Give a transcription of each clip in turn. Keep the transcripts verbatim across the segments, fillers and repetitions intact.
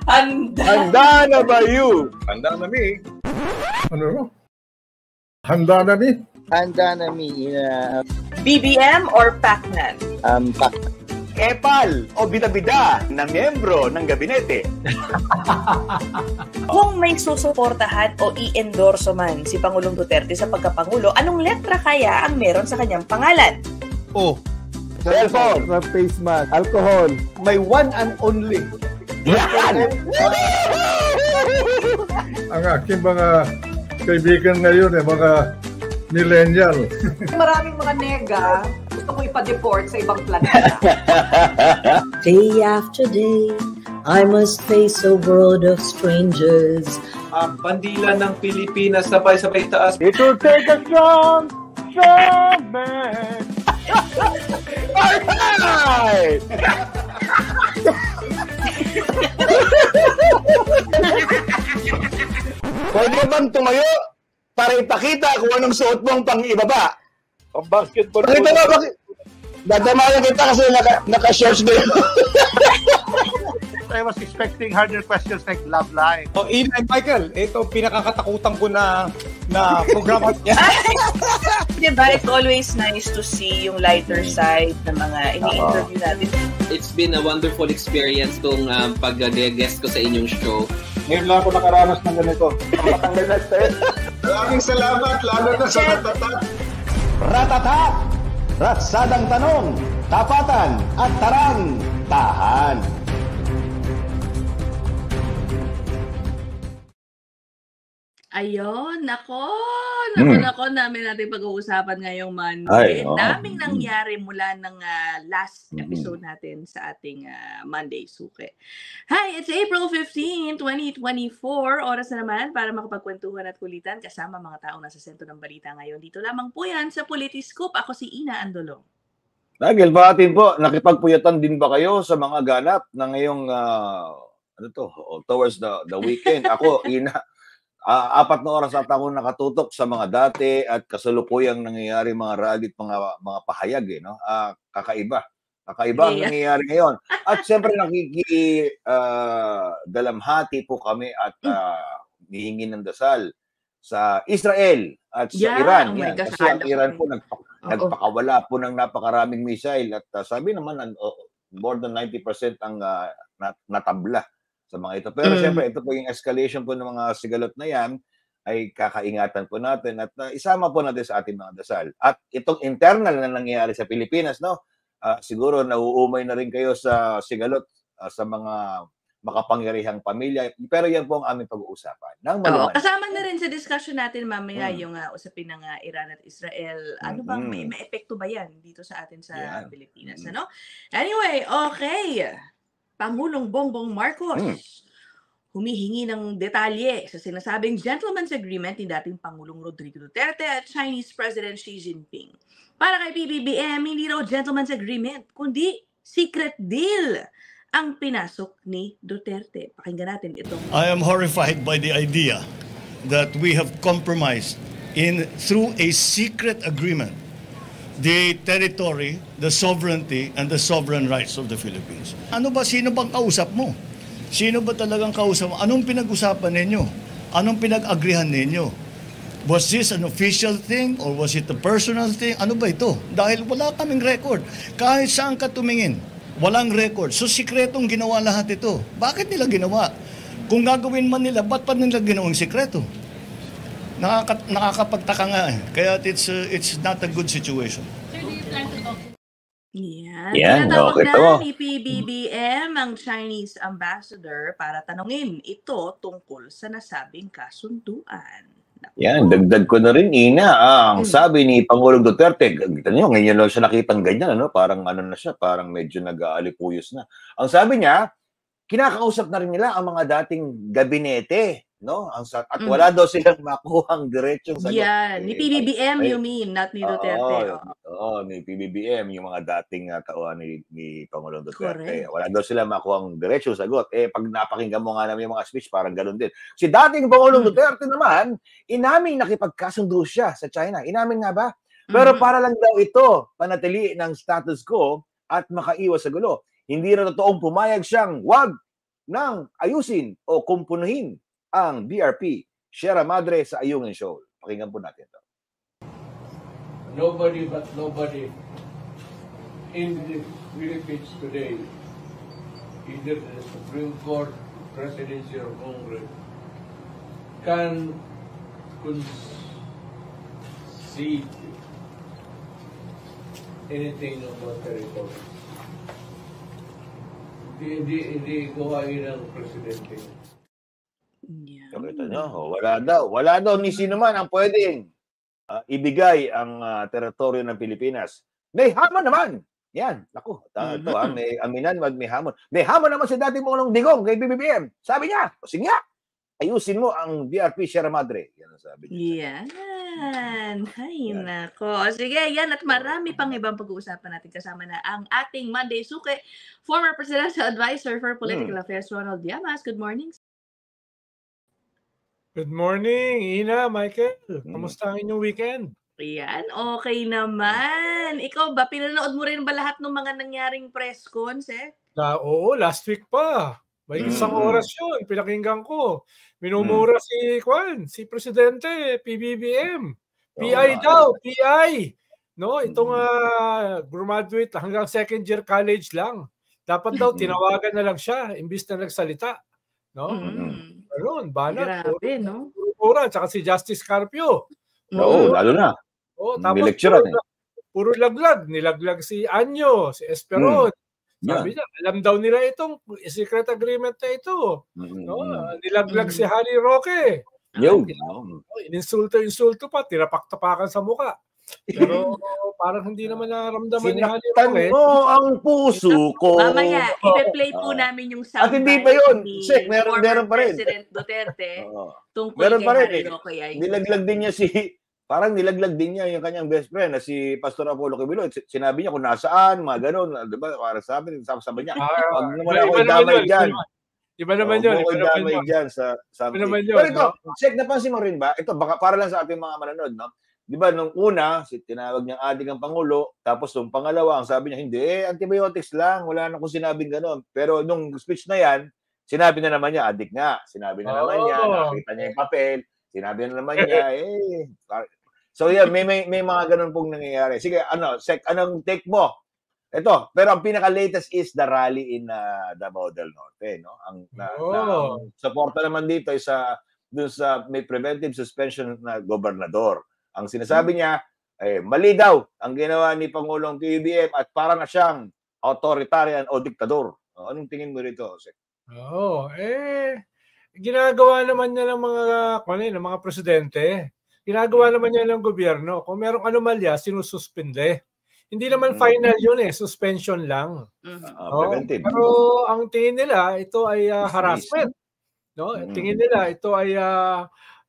Handa. Handa na ba you? Handa na mi. Ano? Handa na mi? Handa na mi. Uh, B B M or Pacman? Um, Pacman. Epal o bida-bida na miyembro ng gabinete. Kung may susuportahan o i-endorso man si Pangulong Duterte sa pagkapangulo, anong letra kaya ang meron sa kanyang pangalan? Oh. Cellphone. Face mask. Alcohol. May one and only. Yan! Ang aking mga kaibigan ngayon eh, mga millennial. Maraming mga nega gusto ko ipa-deport sa ibang planeta. Day after day, I must face a world of strangers. Ang bandila ng Pilipinas sabay-sabay taas. It will take a strong, strong man. Alright! Pwede bang tumayo para ipakita kung anong suot mong pang-ibaba? Ang basketball. Pakita mo, bakit? Dadamayan kita kasi naka, naka-shorts na yun. I was expecting harder questions like love life. Oh, Ian and Michael, ito pinakakatakutan ko na na programa niya. Diba, it's always nice to see yung lighter side ng mga ini-interview natin. It's been a wonderful experience tong um, pag-guest ko sa inyong show. Ngayon lang ako nakaranas ng ganito. Maraming salamat, lalo na sa Ratatat. Ratatat! Ratsadang tanong, tapatan at tarang tahan. Ayun, nako, nako, Hmm. nako, namin natin pag-uusapan ngayong Monday. Ay, oo. Daming nangyari mula ng ah, last Mhm. episode natin sa ating ah, Monday Suke. Hi, it's April fifteenth, twenty twenty-four. Oras na naman para makapagkwentuhan at kulitan kasama mga taong nasa sentro ng balita ngayon. Dito lamang po yan sa Politiscoop. Ako si Ina Andolong. Nagel, bahatin po, nakipagpuyatan din ba kayo sa mga ganap na ngayong, ah, ano to, oh, towards the, the weekend? Ako, Ina, ah, apat na oras at ako nakatutok sa mga dati at kasalukuyang nangyayari mga rally at mga, mga pahayag, eh, no? Ah, kakaiba. Kakaiba ang Yeah. nangyayari ngayon. At siyempre nakiki ah, dalamhati po kami at ah, hihingi ng dasal sa Israel at sa Yeah, Iran. oh my Yan. gosh, Kasi ang akala ko Iran eh. po nagpa- Oo. nagpakawala po ng napakaraming missile at ah, sabi naman an- oh, more than ninety percent ang ah, nat- natabla sa mga ito. Pero Mm. siyempre ito po yung escalation po ng mga sigalot na yan ay kakaingatan po natin at ah, isama po natin sa ating mga dasal. At itong internal na nangyayari sa Pilipinas, no? Ah, siguro nauumay na rin kayo sa sigalot ah, sa mga makapangyarihang pamilya. Pero yan po ang aming pag-uusapan. Nang Oo, maluman. kasama na rin sa discussion natin mamaya Mm. yung ah, usapin ng ah, Iran at Israel. Ano bang may, Mm. may epekto ba yan dito sa atin sa Yan. Pilipinas? Mm. Ano? Anyway, okay. Pangulong Bongbong Marcos Mm. humihingi ng detalye sa sinasabing gentleman's agreement ni dating Pangulong Rodrigo Duterte at Chinese President Xi Jinping. Para kay P B B M, hindi raw gentleman's agreement, kundi secret deal ang pinasok ni Duterte. Pakinggan natin itong I am horrified by the idea that we have compromised in through a secret agreement the territory, the sovereignty, and the sovereign rights of the Philippines. Ano ba, sino bang kausap mo? Sino ba talagang kausap mo? Anong pinag-usapan ninyo? Anong pinag-agrihan ninyo? Was this an official thing or was it a personal thing? Ano ba ito? Dahil wala kaming record. Kahit saan ka tumingin, walang record. So, sikretong ginawa lahat ito. Bakit nila ginawa? Kung gagawin man nila, ba't pa nila ginawang sikreto? Nakaka nakakapagtaka nga eh. Kaya it's, uh, it's not a good situation. Yan. Yan, Tinatawag okay na to. ni P B B M ang Chinese ambassador para tanungin ito tungkol sa nasabing kasunduan. Naku. Yan, dagdag ko na rin, Ina. Ah, ang Mm. sabi ni Pangulong Duterte, kita niyo, ngayon lang siya nakitang ganyan, ano? Parang ano na siya, parang medyo nag-aalipuyos na. Ang sabi niya, kinakausap na rin nila ang mga dating gabinete, no? Ang sa- at Mm. wala daw silang makuhang diretsong sagot. Yan. Ni Eh, P B B M ay- you mean, not ni Duterte. Oo, Oo. oo, ni P B B M, yung mga dating uh, tauhan ni, ni Pangulong Duterte. Correct. Wala daw sila makuhang diretsong sagot. Eh, pag napakinggan mo nga namin yung mga speech, parang ganun din. Si dating Pangulong Mm. Duterte naman, inaming nakipagkasundo siya sa China. Inamin nga ba? Pero Mhm. para lang daw ito, panatili ng status quo at makaiwas sa gulo. Hindi na totoong pumayag siyang wag nang ayusin o kumpunuhin ang B R P Sierra Madre sa Ayungin Shoal. Pakinggan po natin ito. Nobody but nobody in the Philippines today, either the Supreme Court, Presidency, or Congress, can concede anything about territory. Hindi, hindi, hindi gawain ng Presidente. Yeah. Kita nyo, oh, wala daw. Wala daw ni sino man ang pwedeng uh, ibigay ang uh, teritoryo ng Pilipinas. May hamon naman. Yan, naku, ito mm-hmm. ah, may aminan, may hamon. May hamon naman si dating Pangulong Digong kay B B B M. Sabi niya, o sige nga, ayusin mo ang B R P Sierra Madre. Yan ang sabi niya. Yan. Ay, yan. Nako. Sige, yan. At marami pang ibang pag-uusapan natin kasama na ang ating Monday Suke, former Presidential Advisor for Political hmm. Affairs, Ronald Llamas. Good morning. Good morning, Ina, Michael. Kamusta ang inyong weekend? Yan, okay naman. Ikaw ba, pinanood mo rin ba lahat ng mga nangyaring press cons, eh? La, oo, last week pa. May mm-hmm. isang oras yun, pinakinggan ko. Minumura mm-hmm. si Kwan, si Presidente, P B B M. P I oh, daw, P I. No, itong uh, graduate hanggang second year college lang. Dapat daw, tinawagan na lang siya, imbis na nagsalita. No? Mm-hmm. Ayun, banat. Grabe, no? Pura, tsaka si Justice Carpio. Oo, lalo na. Oh, tapos puro, eh. puro laglag. Nilaglag si Anyo, si Esperon. Hmm. Sabi yeah. niya, alam daw nila itong secret agreement na ito. Mm-hmm. No? Nilaglag mm-hmm. si Harry Roque. Yo. Ininsulto-insulto pa, tirapak-tapakan sa muka. Pero parang hindi naman naramdaman ni Harry Roque. Sinaktan mo ang puso ko. Mamaya, ipe-play po namin yung sound. At hindi pa yun. Sek, meron, meron pa rin. President Duterte tungkol meron kay pa rin, Harry eh. Roque. Ay. Nilaglag din niya si... Parang nilaglag din niya yung kanyang best friend na si Pastor Apollo Quibilo. Sinabi niya kung nasaan, mga ganun. Diba? Para sabi, sabi niya, wag naman ako idamay dyan. Iba naman yun. Huwag ako idamay dyan sa something. Pero ito, Sek, napansin mo rin ba? Ito, baka para lang sa ating mga manonood, no? Di ba, nung una, si, tinawag niyang adik ang Pangulo, tapos nung pangalawa, ang sabi niya, hindi, eh, antibiotics lang, wala na kung sinabing gano'n. Pero nung speech na yan, sinabi na naman niya, adik nga. Sinabi na naman niya, nakita niya yung papel, sinabi na naman niya, eh. So yeah, may, may, may mga ganun pong nangyayari. Sige, ano, Sek, anong take mo? Ito, pero ang pinaka-latest is the rally in uh, Davao del Norte, no? Ang na, oh. na, ang suporta naman dito ay sa, dun sa may preventive suspension na gobernador. Ang sinasabi niya, eh, mali daw ang ginawa ni Pangulong P B B M at para na siyang authoritarian o diktador. O, anong tingin mo rito, Sek? Oo, oh, eh, ginagawa naman niya ng mga, ano, ng mga presidente. Ginagawa naman niya ng gobyerno. Kung merong anomalya, sinususpende. Hindi naman final yun eh, suspension lang. Uh, oh, pero ang tingin nila, ito ay uh, harassment. No? Tingin nila, ito ay uh,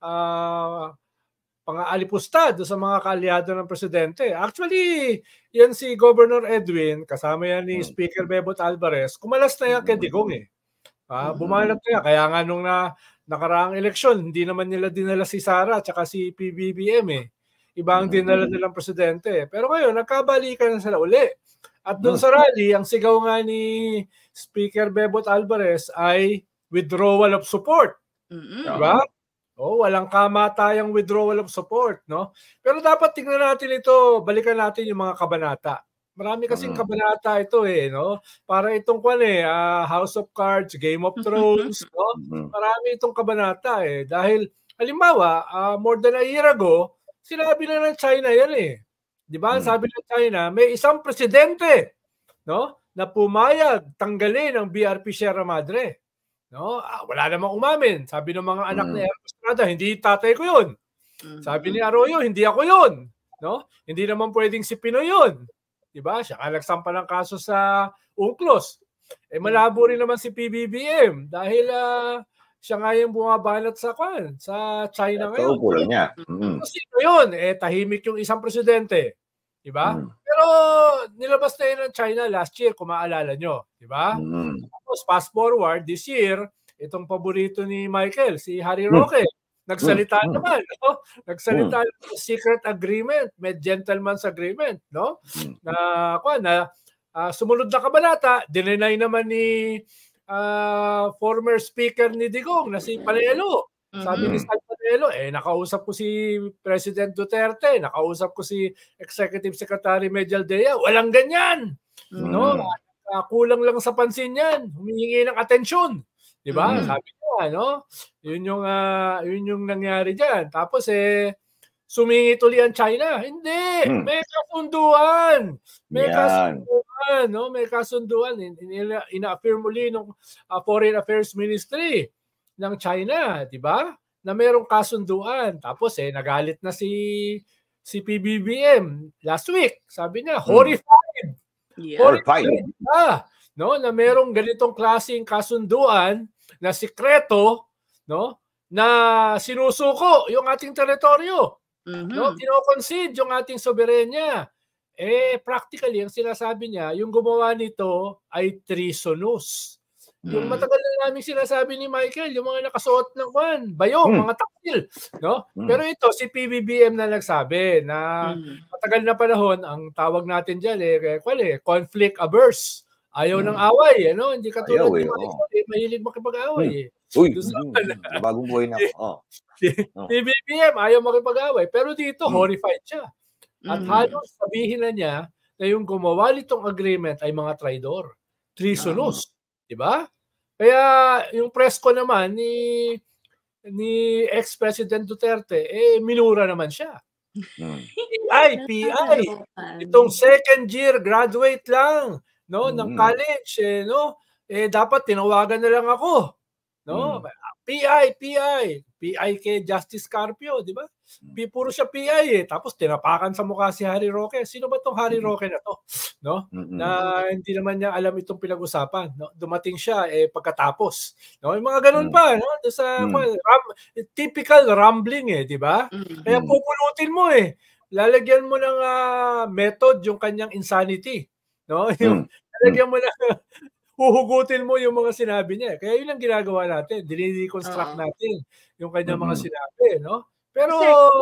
uh, pang-aalipustad sa mga kaalyado ng presidente. Actually, yan si Governor Edwin, kasama yan ni Speaker Bebot Alvarez, kumalas na yan kay Digong eh. Ah, bumalat na yan. Kaya nga nung na nakaraang eleksyon, hindi naman nila dinala si Sara at si P B B M eh. Iba ang dinala nilang presidente. Pero ngayon, nagkabalikan na sila uli. At doon sa rally, ang sigaw nga ni Speaker Bebot Alvarez ay withdrawal of support. Mm-hmm. Diba? Oh, walang kamatayang withdrawal of support, no? Pero dapat tingnan natin ito, balikan natin yung mga kabanata. Marami kasing kabanata ito eh, no? Para itong kwan eh, uh, House of Cards, Game of Thrones, no? Marami itong kabanata eh. Dahil, halimbawa, uh, more than a year ago, sinabi na ng China yan eh. Di ba? Sabi ng China, may isang presidente, no? Na pumayag, tanggalin ang B R P Sierra Madre. No? Ah, wala namang umamin. Sabi ng mga anak ni Ernesto Estrada, hindi tatay ko yun. Sabi ni Arroyo, hindi ako yun. No? Hindi naman pwedeng si Pinoy yun. Diba? Siya ka nagsampa ng kaso sa UNCLOS. Eh malabo rin naman si P B B M dahil uh, siya nga yung bumabanat sa kwan, sa China ngayon. Ito lang niya. Mm-hmm. Sino yun? Eh tahimik yung isang presidente. Diba? Mm-hmm. Pero nilabas na yun ng China last year, kung maalala nyo. Diba? Mm-hmm. Tapos fast forward, this year, itong paborito ni Michael, si Harry Roque. Mm-hmm. Nagsalita mm-hmm. naman, no? Nagsalita mm-hmm. secret agreement, may gentleman's agreement, no? Mm-hmm. Na, kwa, na uh, sumunod na kabanata, dinenay naman ni uh, former speaker ni Digong na si Panelo. Sabi ni Sal Panelo, eh, nakausap ko si President Duterte, nakausap ko si Executive Secretary Medialdea, walang ganyan. Mm. No? Uh, kulang lang sa pansin yan, humihingi ng atensyon. Di ba? Mm. Sabi niya, no? Yun yung, uh, yun yung nangyari dyan. Tapos eh, sumingit uli ang China. Hindi! Mm. May kasunduan! May Yan. kasunduan! No? May kasunduan. Ina-affirm uli ng uh, Foreign Affairs Ministry ng China, di ba? Na mayroong kasunduan. Tapos eh, nagalit na si si P B B M last week. Sabi niya, horrified! Yeah. Horrified! Ah, no? Na mayroong ganitong klaseng kasunduan na sikreto, no? Na sinusuko yung ating teritoryo. Mm-hmm. No, kino-concede yung ating soberenya. Eh practically ang sinasabi niya, yung gumawa nito ay treasonous. Mm-hmm. Yung matagal na namin sinasabi ni Michael, yung mga nakasuot ng kwan, bayong, mm-hmm. mga taksil, no? Mm-hmm. Pero ito si P B B M na nagsabi na mm-hmm. matagal na panahon ang tawag natin diyan eh, kwal eh, conflict averse. Ayaw mm-hmm. ng away, ano? Hindi katulad ni Michael, oh. eh, mahilig makipag-away eh. Uy, mm, bagong buhay na. Oh. Si oh. P B B M ayaw makipag-away, pero dito mm. horrified siya. At mm. halos sabihin na niya na yung gumawa nitong agreement ay mga traidor. Treasonous. Mm. Di ba? Kaya yung press ko naman ni ni ex-President Duterte, eh minura naman siya. Mm. P I, P I. Itong second year graduate lang, no, mm. ng college, eh, no? Eh dapat tinawagan na lang ako. No? Hmm. P I, P I. P I kay Justice Carpio, di ba? Hmm. Puro siya P I eh. Tapos tinapakan sa mukha si Harry Roque. Sino ba tong Harry Roque na to? No? Hmm. Na hindi naman niya alam itong pinag-usapan. No? Dumating siya eh pagkatapos. No? Yung mga ganun hmm. pa, no? Sa hmm. well, ram, typical rambling eh, di ba? Hmm. Kaya pupulutin mo eh. Lalagyan mo ng uh, method yung kanyang insanity. No? Yung hmm. lalagyan mo ng huhugutin mo yung mga sinabi niya. Kaya yun ang ginagawa natin. Dinideconstruct uh-huh. natin yung kanyang uh-huh. mga sinabi, no? Pero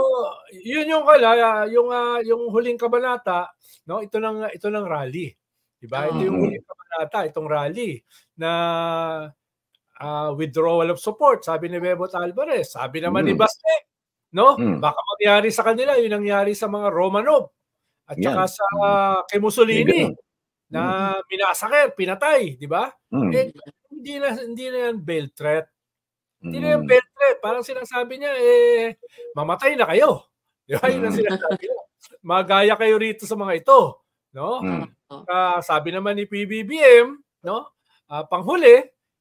yun yung kala, yung uh, yung huling kabanata, no? Ito nang ito nang rally. Di ba? Uh-huh. Ito yung huling kabanata, itong rally na uh, withdrawal of support, sabi ni Bebot Alvarez. Sabi naman uh-huh. ni Baste, no? Uh-huh. Baka mangyari sa kanila yung nangyari sa mga Romanov at saka sa uh, kay Mussolini. Uh-huh. Na minasakir, pinatay, di ba? Mm. Eh, hindi na hindi na yan bail threat. Mm. Hindi na yan bail threat. Parang sinasabi niya, eh, mamatay na kayo. Di ba? Mm. Yun ang sinasabi niya. Magaya kayo rito sa mga ito. No? Mm. Uh, sabi naman ni P B B M, no? Uh, panghuli,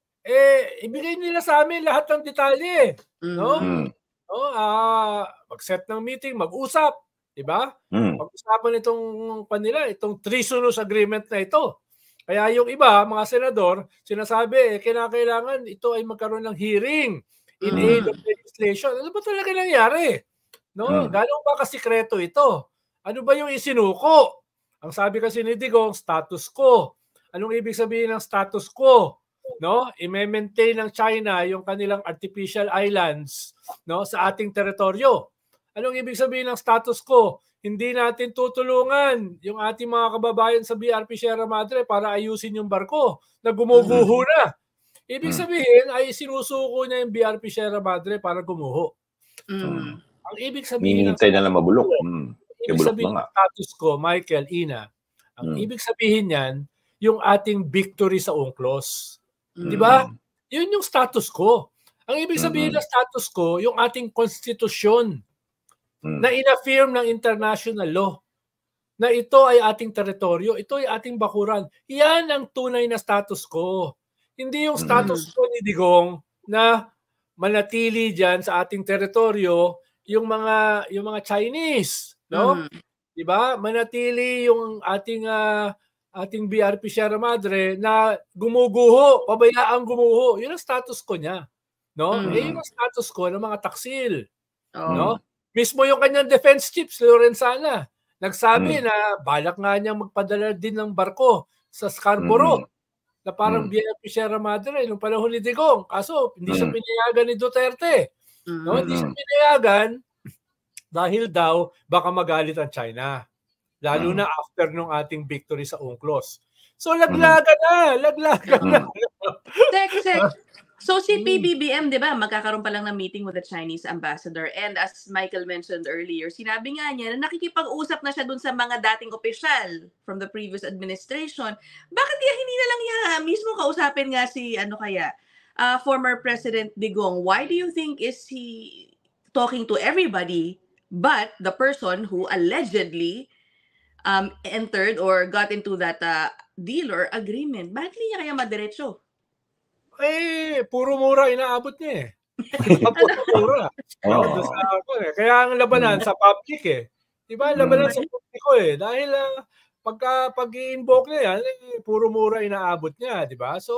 eh, ibigay nila sa amin lahat ng detalye. Mm. No? Mm. No? Uh, mag-set ng meeting, mag-usap. Diba? Mm. Pag-usapan itong kanila, itong treasonous agreement na ito. Kaya yung iba, mga senador, sinasabi, eh, kinakailangan ito ay magkaroon ng hearing in mm. aid of legislation. Ano ba talaga nangyari? No? Mm. Gano'n ba kasikreto ito? Ano ba yung isinuko? Ang sabi kasi ni Digong, status quo. Anong ibig sabihin ng status quo? No? I-maintain ng China yung kanilang artificial islands, no, sa ating teritoryo. Anong ibig sabihin ng status quo? Hindi natin tutulungan yung ating mga kababayan sa B R P Sierra Madre para ayusin yung barko na gumuguho na. Ibig sabihin ay sinusuko niya yung B R P Sierra Madre para gumuho. Mm. Ang ibig sabihin ng na lang mabulok. Mm. Ibig sabihin ng status quo, Michael, Ina, ang mm. ibig sabihin niyan, yung ating victory sa UNCLOS. Mm. Di ba? Yun yung status quo. Ang ibig sabihin mm-hmm. ng status quo, yung ating konstitusyon na in-affirm ng international law na ito ay ating teritoryo, ito ay ating bakuran. Yan ang tunay na status quo. Hindi yung status quo ni Digong na manatili diyan sa ating teritoryo yung mga yung mga Chinese, no? Mm. 'Di ba? Manatili yung ating uh, ating B R P Sierra Madre na gumuguho, pabayaang gumuho. Yun ang status quo niya, no? Mm. Eh, yun ang status quo ng mga taksil, oh. no? Mismo yung kanyang defense chief, Lorenzana, nagsabi mm. na balak nga niyang magpadala din ng barko sa Scarborough mm. na parang mm. B R P Sierra Madre nung panahon ni Digong. Kaso hindi mm. siya pinayagan ni Duterte. Mm. No? Hindi siya pinayagan dahil daw baka magalit ang China. Lalo mm. na after nung ating victory sa UNCLOS. So laglagan na, laglagan na. Sek, sek. So si P B B M, di ba, magkakaroon pa lang ng meeting with the Chinese ambassador. And as Michael mentioned earlier, sinabi nga niya na nakikipag-usap na siya dun sa mga dating opisyal from the previous administration. Bakit kaya hindi na lang niya mismo kausapin nga si, ano kaya, uh, former President Digong? Why do you think is he talking to everybody but the person who allegedly um, entered or got into that uh, deal or agreement? Bakit hindi niya kaya madiretso? Eh, puro mura inaabot niya eh. Puro mura. Oh. Eh. Kaya ang labanan sa public eh. Diba? Labanan sa publiko eh. Dahil uh, pagka pag-i-invoke niya yan, eh, puro mura inaabot niya. Diba? So,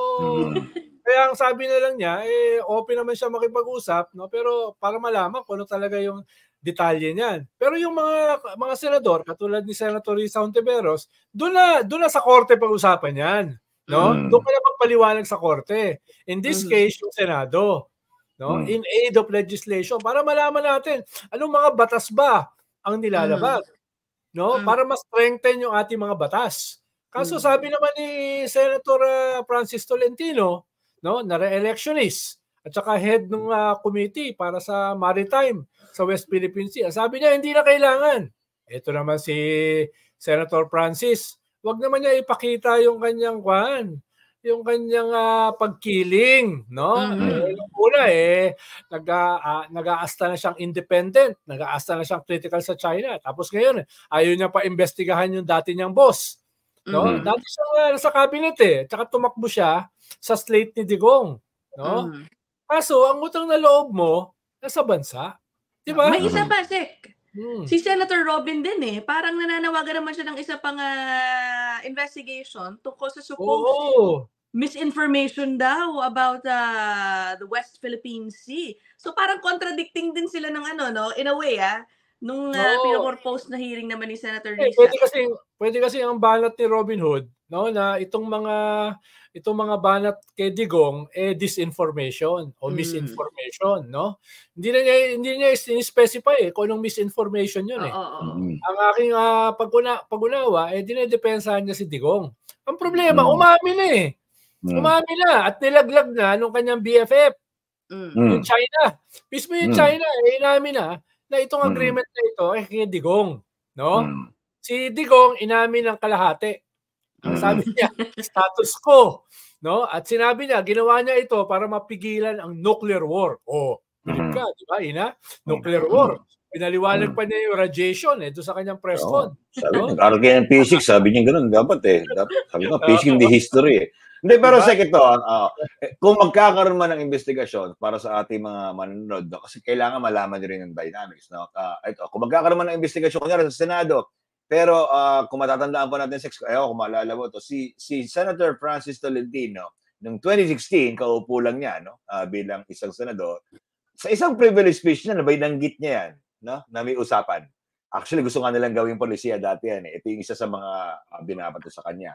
kaya ang sabi na lang niya, eh, open naman siya makipag-usap, no? Pero para malaman kung ano talaga yung detalye niyan. Pero yung mga mga senador, katulad ni Senator Risa Hontiveros, doon na, doon na sa korte pag-usapan yan. No? Mm. Doon ka na magpaliwanag sa korte. In this mm. case, yung Senado, no? Mm. In aid of legislation, para malaman natin anong mga batas ba ang nilalabag, mm. no? Mm. Para mas strengthen yung ating mga batas. Kaso mm. sabi naman ni Senator uh, Francis Tolentino, no, na re-electionist at saka head ng uh, committee para sa maritime sa West Philippine Sea. Sabi niya hindi na kailangan. Ito naman si Senator Francis, wag naman niya ipakita yung kanyang kwan, yung kanyang uh, pagkiling, no? Mm-hmm. Eh, yung una eh nag uh, nag-aasta na siyang independent, nag-aasta na siyang critical sa China. Tapos ngayon ayaw niya pa imbestigahan yung dati niyang boss, no? Mm-hmm. Dati siya uh, sa cabinet eh, tsaka tumakbo siya sa slate ni Digong, no? Mm-hmm. Kaso ang utang na loob mo nasa bansa, di ba? May isa pa, Sek. Hmm. Si Senator Robin din eh. Parang nananawagan naman siya ng isa pang uh, investigation tungkol sa supposed oh. misinformation daw about uh, the West Philippine Sea. So parang contradicting din sila ng ano, no? In a way, ah. Nung uh, oh. pinapropose na hearing naman ni Senator Risa. Eh, pwede kasi, pwede kasi ang banat ni Robin Hood, no? Na itong mga itong mga banat kay Digong eh disinformation o misinformation, mm. no? Hindi na niya hindi niya specify eh kung anong misinformation 'yun eh. Oh, oh, oh. Ang aking uh, paguna pag-unawa eh dinedepensahan niya si Digong. Ang problema, mm. umami na eh. Mm. Umami na at nilaglag na nung kanyang B F F. Mm. Yung China. Mismo yung mm. China eh inamin na na itong agreement na ito ay kay Digong, no? Mm. Si Digong inamin ng kalahati. Ang sabi niya, status quo, no? At sinabi niya, ginawa niya ito para mapigilan ang nuclear war. Oh, bilib ka, di ba, Ina? Nuclear war. Pinaliwanag pa niya yung radiation eh, doon sa kanyang press con. Sabi, no? Arcane physics, sabi niya gano'n, dapat eh. Dapat, sabi ko, physics in the history eh. Hindi, pero diba? Sek ito, uh, kung magkakaroon man ng investigasyon para sa ating mga manonood, no? Kasi kailangan malaman nyo rin yung dynamics. No? Uh, ito, kung magkakaroon man ng investigasyon, kunyari sa Senado, pero uh, kung matatandaan po natin, Sex, ayaw, kung maalala mo ito, si, si Senator Francis Tolentino, noong twenty sixteen, kaupo lang niya, no? uh, bilang isang senador, sa isang privilege speech niya, nabay nanggit niya yan, no? Na may usapan. Actually, gusto nga nilang gawing polisiya dati yan. Eh. Ito yung isa sa mga uh, binabato sa kanya.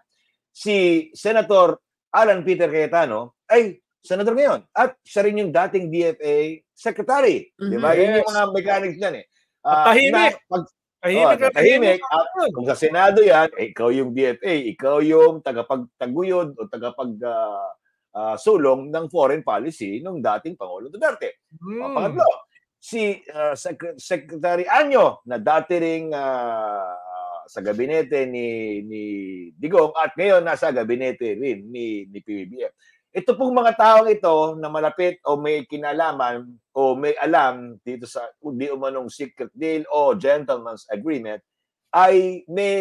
Si Senator Alan Peter Cayetano ay senador ngayon. At siya rin yung dating D F A secretary. Mm-hmm. Di ba? Yes. Yun yung mga mechanics niyan eh. Uh, tahimik. Na, pag, tahimik. Oh, tahimik. At kung sa Senado yan, eh, ikaw yung D F A, ikaw yung tagapagtaguyod o tagapag uh, uh, sulong ng foreign policy ng dating Pangulo Duterte. Mm. O, pangatlo, si uh, Sec- Secretary Anyo na dati ring uh, sa gabinete ni ni Digong at ngayon nasa gabinete rin ni ni P B B M. Ito pong mga taong ito na malapit o may kinalaman o may alam dito sa di umanong secret deal o gentleman's agreement ay may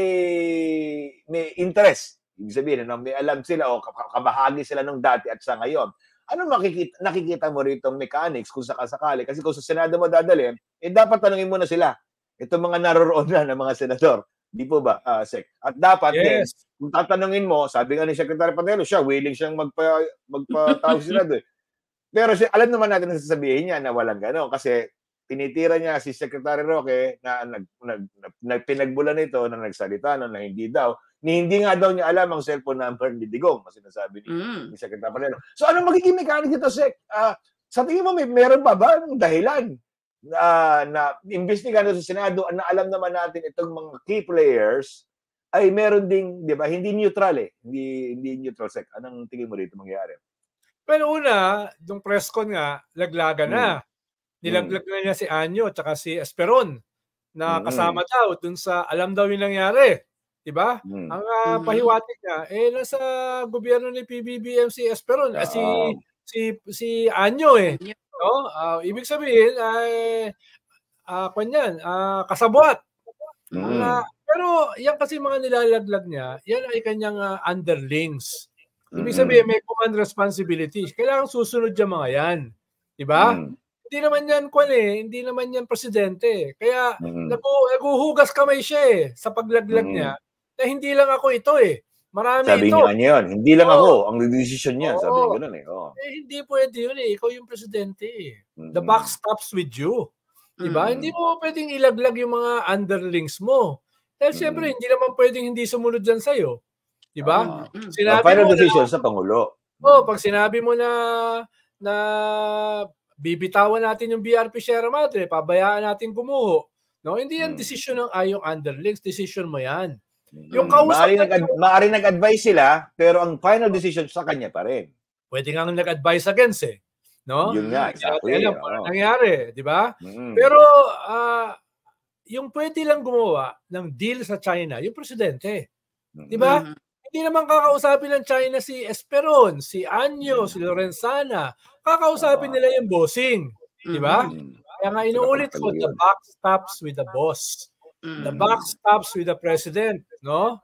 may interest. Ibig sabihin na may alam sila o kabahagi sila nung dati at sa ngayon. Ano makikita, nakikita mo rito mechanics kung sakasakali? Kasi kung sa Senado mo dadalhin, eh dapat tanungin mo na sila. Itong mga naroroon na ng mga senador. Di po ba, uh, Sek? At dapat yes. din, kung tatanungin mo, sabi nga ni Secretary Pantelo, siya, willing siyang magpa, magpatawag sila doon. Pero siya, alam naman natin na sasabihin niya na walang gano'n. Kasi tinitira niya si Secretary Roque na, nag, nag, nag, pinagbulan nito na nagsalita no, na hindi daw. Ni hindi nga daw niya alam ang cellphone number ni Digong. Kasi nasabi ni, mm. ni Secretary Pantelo. So ano magiging mechanic ito, Sek? Uh, sa tingin mo, may meron pa ba ng dahilan? Uh, na imbestigahan sa Senado na alam naman natin itong mga key players ay meron ding, di ba, hindi neutral eh. Hindi, hindi neutral sec. Anong tingin mo dito mangyayari? Pero una, yung press con nga, laglaga na. Mm. Nilaglag na niya si Anyo at saka si Esperon na Mm. kasama daw dun sa alam daw yung nangyari. Diba? Mm. Ang uh, pahiwatig niya, eh nasa gobyerno ni P B B M si Esperon, uh, si, si, si Anyo eh. No? Uh, ibig sabihin, ay uh, kanyan, uh, kasabwat. Mm. Uh, pero yan kasi mga nilalaglag niya, yan ay kanyang uh, underlings. Ibig sabihin, may command responsibilities. Kailangan susunod yung mga yan. Diba? Mm. Hindi naman yan, kwan eh. Hindi naman yan presidente. Kaya, Mm. nagu- naguhugas kamay siya eh, sa paglaglag Mm. niya, na hindi lang ako ito eh. Marami Sabi ito. niya niya yun, hindi lang Oo. ako, ang decision niya. Oo. Sabi niya gano'n eh. Oh. Eh, hindi pwede yun eh. Ikaw yung presidente eh. Mm. The buck stops with you. Diba? Mm. Hindi mo pwedeng ilaglag yung mga underlings mo. Dahil Mm. siyempre, hindi naman pwedeng hindi sumunod dyan sa'yo. Diba? Uh, Sinabi final mo decision na, sa Pangulo. oh, pag sinabi mo na na bibitawan natin yung B R P Sierra Madre, pabayaan natin gumuho. No, hindi yan Mm. decision ng ayong underlings, decision mo yan. Yung Mm. kausap Maaaring na nag- maaaring nag-advise sila, pero ang final decision sa kanya pa rin. pwede nga nag-advise against eh. No? Yun nga, Hindi natin exactly. alam kung ano Oo. nangyari, di ba? Mm. Pero ah, yung pwede lang gumawa ng deal sa China, yung presidente. Di ba? Mhm. Hindi naman kakausapin ng China si Esperon, si Anyo, si Lorenzana. Kakausapin nila yung bossing. Di ba? Mm. Kaya nga inuulit ko, the buck stops with the boss. The buck stops with the president. No?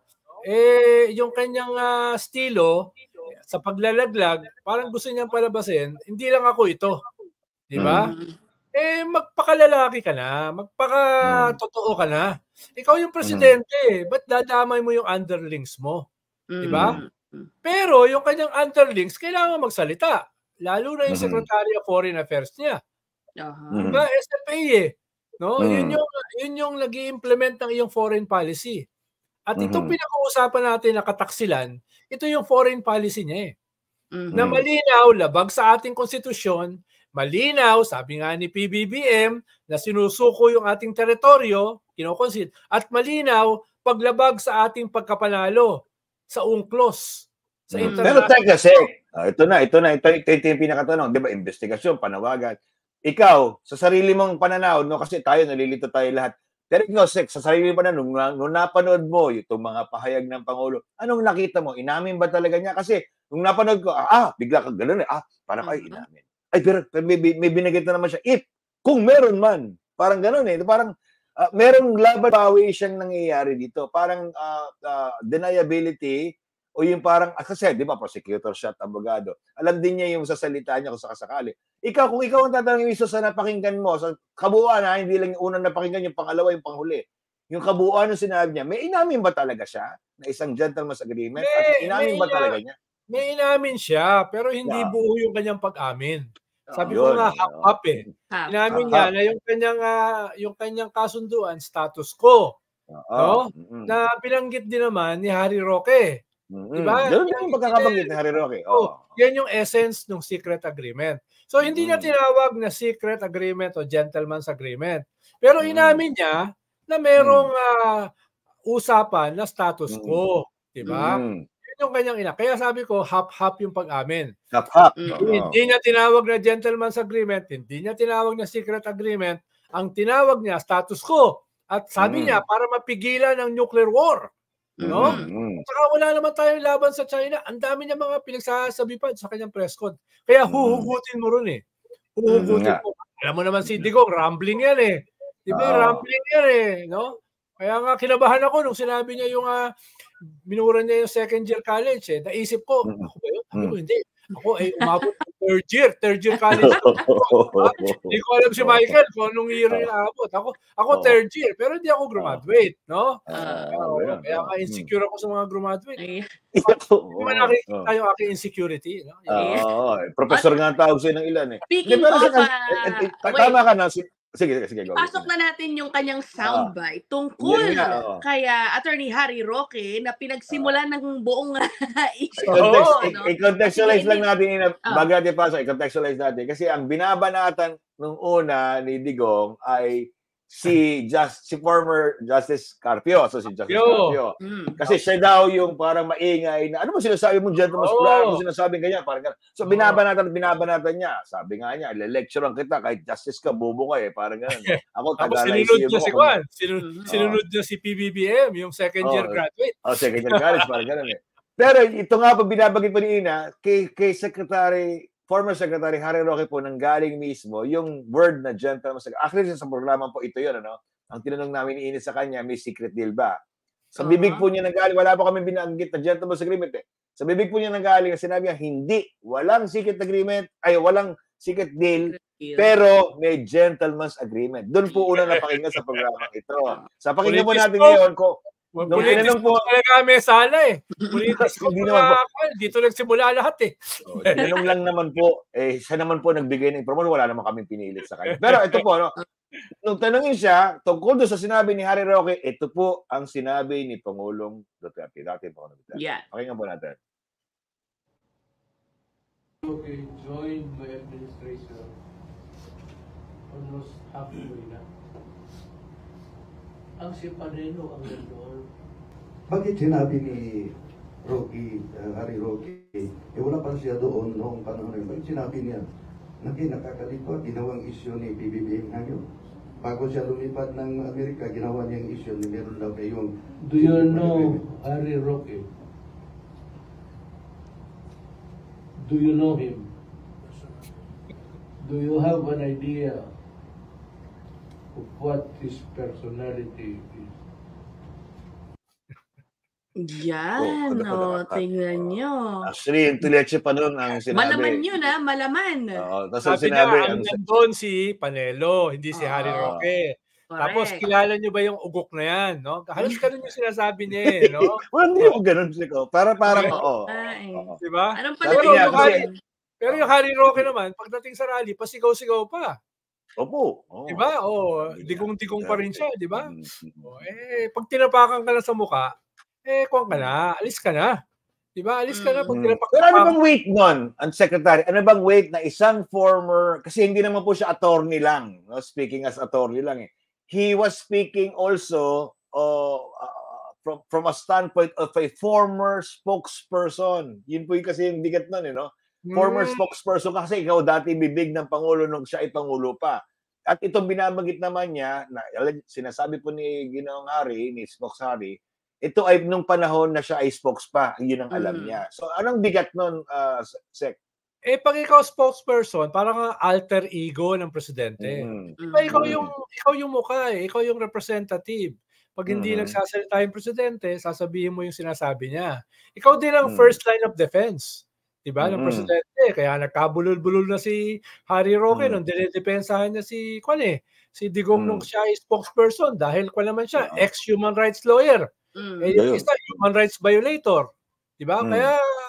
Eh, yung kanyang uh, estilo sa paglalaglag, parang gusto niyang palabasin, hindi lang ako ito. Di ba? Mhm. Eh, magpakalalaki ka na. Magpaka-totoo ka na. Ikaw yung presidente. Ba't dadamay mo yung underlings mo? Di ba? Mhm. Pero yung kanyang underlings, kailangan magsalita. Lalo na yung Mhm. Secretary of Foreign Affairs niya. Aha. Mhm. Diba? S F A eh. No? Mhm. Yun yung, yun yung nag-i-implement ng iyong foreign policy. At itong Mhm. pinag-uusapan natin na kataksilan, ito yung foreign policy niya eh. Mhm. Na malinaw, labag sa ating konstitusyon, malinaw, sabi nga ni P B B M, na sinusuko yung ating teritoryo, kinoconsider, at malinaw, paglabag sa ating pagkapanalo sa UNCLOS. Sa Mm. Pero international. teka, Sek, ah, ito na, ito na, ito, ito, ito yung pinakatanong, di ba, investigasyon, panawagan. Ikaw, sa sarili mong pananaw, no, kasi tayo, nalilito tayo lahat. Pero ikaw, Sek, sa sarili mong pananaw, nung, nung napanood mo itong mga pahayag ng Pangulo, anong nakita mo? Inamin ba talaga niya? Kasi nung napanood ko, ah, ah bigla ka gano'n eh, ah, parang ay, inamin. Ay, pero, pero may, may binagit na naman siya, if, kung meron man, parang gano'n eh, parang, uh, merong laban bawi siyang nangyayari dito. Parang uh, uh, deniability o yung parang, kasi di ba, prosecutor siya at abogado. Alam din niya yung sasalita niya kung sakasakali. Ikaw, kung ikaw ang tatanungin isa sa napakinggan mo, sa kabuuan ha, hindi lang yung unang napakinggan, yung pangalawa, yung panghuli. Yung kabuuan ng sinabi niya, may inamin ba talaga siya na isang gentleman's agreement? May, At inamin may ba ina- talaga niya? May inamin siya, pero hindi Yeah. buo yung kanyang pag-amin. Sabi Yun, ko nga, yun. half-half eh. Half. Inamin Half-half. niya na yung kanyang, ah, yung kanyang kasunduan, status quo. Oo. No? Mm-mm. Na binanggit din naman ni Harry Roque. Mm-mm. Diba? Ganun yung pagkakabanggit ni Harry Roque. Oh, Oo. yan yung essence ng secret agreement. So, hindi niya Mm. tinawag na secret agreement o gentleman's agreement. Pero Mm. inamin niya na merong ah, usapan na status Mm. quo. Diba? Mm. Yun yung kanyang ina. Kaya sabi ko, half-half yung pag-amin. Hap-hap. Mm. Oo. Hindi niya tinawag na gentleman's agreement, hindi niya tinawag na secret agreement, ang tinawag niya status quo. At sabi Mm. niya, para mapigilan ang nuclear war. No? Mm. Saka wala naman tayong laban sa China. Ang dami niya mga pinagsasabi pa sa kanyang press con. Kaya huhugutin mo ron eh. Huhugutin Mm. mo. Alam mo naman si Digong, rambling yan eh. Di ba? Oo. Rambling yan eh. No? Kaya nga kinabahan ako nung sinabi niya yung uh, minura niya yung second year college eh. Naisip ko, Mm. ako ba yun? Sabi Mm. ko, hindi. Ako ay umabot ng third year. Third year college. Hindi ko alam si Michael kung anong year yung naabot. Ako, ako Oo. third year, pero hindi ako graduate. No? Ah, Oo, ganun. kaya nga insecure ako sa mga graduate. Ay, Hindi mo nakikita Oo. yung aking insecurity. No? Eh. Oo, eh. Professor nga ang tawag sa'yo ng ilan eh. Speaking Hindi, pero of, sa- ah, eh, eh, wait. tama ka na. Si- Sige, sige, go. Pasok na natin yung kanyang soundbite tungkol Yan nga, oo. kaya Attorney Harry Roque na pinagsimulan ng buong issue. I-context, Oo, i- no? i-contextualize Kasi lang hindi- natin, ina, Ah. bago natin pasok, i-contextualize natin. Kasi ang binabanatan nung una ni Digong ay si just si former Justice Carpio, so si Justice Carpio. Mm. Kasi siya daw yung parang maingay na, ano mo sinasabi mo, gentleman's Oo. plan, ano mo sinasabi ganyan, parang ganyan. So binabanatan, binabanatan niya. Sabi nga niya, le-lecturean kita, kahit justice ka, bobo ka eh, parang ganyan. Ako, Tapos taga-L I C sinunod U niya mo. si Kung- Juan. Sinunod, sinunod niya si P B B M, yung second year Oo. graduate. Oh, second year college, parang ganun eh. Pero ito nga po, binabagit pa ni Ina, kay, kay Secretary, former Secretary Harry Roque po, nang galing mismo, yung word na gentleman. Actually, sa programa po ito yun, ano? Ang tinanong namin ni Ina sa kanya, may secret deal ba? Sa bibig po niya nanggaling, wala pa kami binanggit na gentleman's agreement eh. Sa bibig po niya nanggaling, sinabi niya, hindi, walang secret agreement, ay, walang secret deal, pero may gentleman's agreement. Doon po una napakinggan sa programa ito. Sa pakinggan po natin ngayon, ko, nung tinanong po, talaga may sala eh. Politis ko Hindi naman po. dito nagsimula lahat eh. Oh, tinanong lang naman po, eh, siya naman po nagbigay ng informasyon, wala naman kami pinilit sa kanya. Pero ito po, no, nung tanongin siya, tungkol doon sa sinabi ni Harry Roque, ito po ang sinabi ni Pangulong Duterte. Dati Pangulong Duterte. Yeah. Pakinggan po natin. Okay, joined my administration almost halfway na. Ang si Panelo ang nandoon. Bakit sinabi ni Rocky, uh, Harry Roque, eh wala pa siya doon noong panahon na yun. Bakit sinabi niya, naki nakakalito, ginawang isyu ni P B B M ngayon. Bago siya lumipad ng Amerika, ginawa niyang isyu ni meron daw ngayong... Do you know Harry Roque? Do you know him? Do you have an idea of what his personality is? Yan, Oh, oh, tingnan nyo. Actually, yung Tuleche pa doon ang sinabi. Malaman yun ah, malaman. Oo, tapos ang Sabi sinabi, niya, ang, ang nandun si Panelo, hindi si Harry Ah. Roque. Tapos Correct. kilala niyo ba yung ugok na yan, no? Halos ganun yung sinasabi niya eh, no? Well, hindi ako ganun, Siko. Para, parang, oo. Ay, Di ba? anong Sabi Pero niya, yung, kasi- Harry, pero yung Harry Roque naman, pagdating sa rally, pasigaw-sigaw pa. Opo. Oo. Di ba? O, digong-digong pa rin siya, di ba? Mm, O, eh, pag tinapakan ka na sa mukha, eh, kuwan ka na, alis ka na. Di ba? Alis ka na pag Mm. tinapak Pero ano bang weight nun, ang secretary? Ano bang weight na isang former, kasi hindi naman po siya attorney lang, no? Speaking as attorney lang eh. He was speaking also uh, uh, from from a standpoint of a former spokesperson. Yun po yung kasi yung bigat nun, eh, no? Former Mm. spokesperson kasi ikaw dati bibig ng Pangulo nung siya ay Pangulo pa. At itong binabagit naman niya, na sinasabi po ni Ginoong Harry, ni Spokes Harry, ito ay nung panahon na siya ay spokes pa, yun ang alam Mm. niya. So anong bigat nun, uh, Sec? Eh, pag ikaw spokesperson, parang ang alter ego ng presidente. Mm. Diba, ikaw yung ikaw yung mukha eh, ikaw yung representative. Pag hindi Mhm. nagsasalita yung presidente, sasabihin mo yung sinasabi niya. Ikaw din ang Mm. first line of defense, 'di ba, ng Mhm. presidente. Kaya nagkabulol-bulol na si Harry Roque Mm. nung dinedepensahan niya si Kwan eh, si Digong Mm. nung siya ay spokesperson dahil Kwan naman siya, ex-human rights lawyer. Eh, yung Ayun. isa, human rights violator. 'Di ba? Mm. Kaya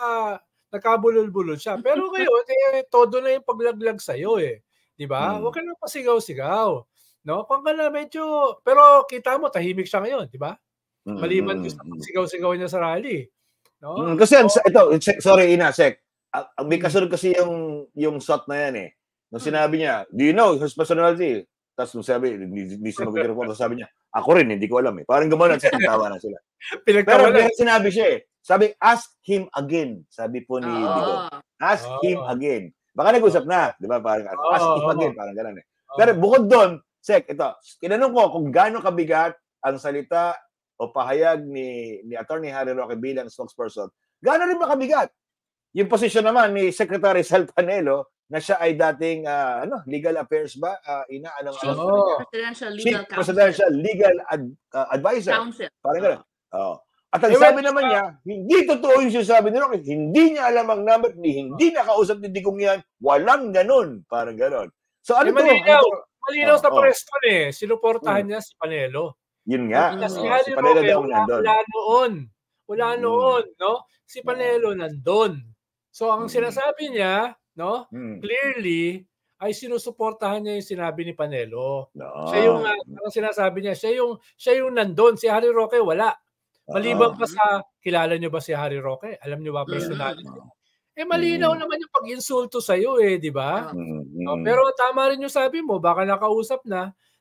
nagkabulol-bulol siya. Pero ngayon, eh, todo na yung paglaglag sa'yo eh. Di ba? Mm. Huwag ka na pasigaw-sigaw. No? Kung ka na medyo, pero kita mo, tahimik siya ngayon, di ba? Mm, Maliban mm, doon sa mm. sigaw-sigaw niya sa rally. No? Mm, kasi ang, ito, Sec, sorry Ina, Sec. Ang ang may kasunod kasi yung yung shot na yan eh. Nung sinabi niya, do you know his personality? Tapos nung sabi, hindi, hindi siya mag-report, sabi niya, ako rin, hindi ko alam eh. Parang gumanon, sa tawa na sila. Pero Pinagtawanan. may sinabi siya eh. Sabi, ask him again. Sabi po ni Oo. Digong. Ask Oo. him again. Baka nag-usap na. Di ba? Parang, ask Oo, him oo. again. Parang gano'n eh. Pero bukod doon, Sec, ito, tinanong ko kung gaano kabigat ang salita o pahayag ni ni Attorney Harry Roque bilang spokesperson. Gaano rin ba kabigat? Yung posisyon naman ni Secretary Sal Panelo na siya ay dating ah, ano, legal affairs ba? Ah, ina anong anong Oo. niya? Presidential Chief Legal Counsel. Presidential Legal ad- ah, Advisor. Counsel. Parang gano'n. Oo. At ang Eh, sabi well, naman niya, hindi totoo yung sinasabi ni Roque. Hindi niya alam ang number, ni hindi nakausap ni Digong yan. Walang ganun. Parang gano'n. So ano Eh, to? malinaw. Ano to? Malinaw Oo, sa oo. press con eh. Sinuportahan Mm. niya si Panelo. Yun nga. Kasi Oo, Harry si Panelo Roque, daw wala, nandun. wala noon. Wala Mm. noon, no? Si Panelo nandun. So, ang Mm. sinasabi niya, no, Mm. clearly, ay sinusuportahan niya yung sinabi ni Panelo. No. Siya yung, uh, ang sinasabi niya, siya yung, siya yung nandun. Si Harry Roque, wala. Maliban Oo. pa sa, kilala niyo ba si Harry Roque? Alam niyo ba personality? Eh, malinaw Mm. naman yung pag-insulto sa'yo eh, di ba? Mm, No, mm. pero tama rin yung sabi mo, baka nakausap na,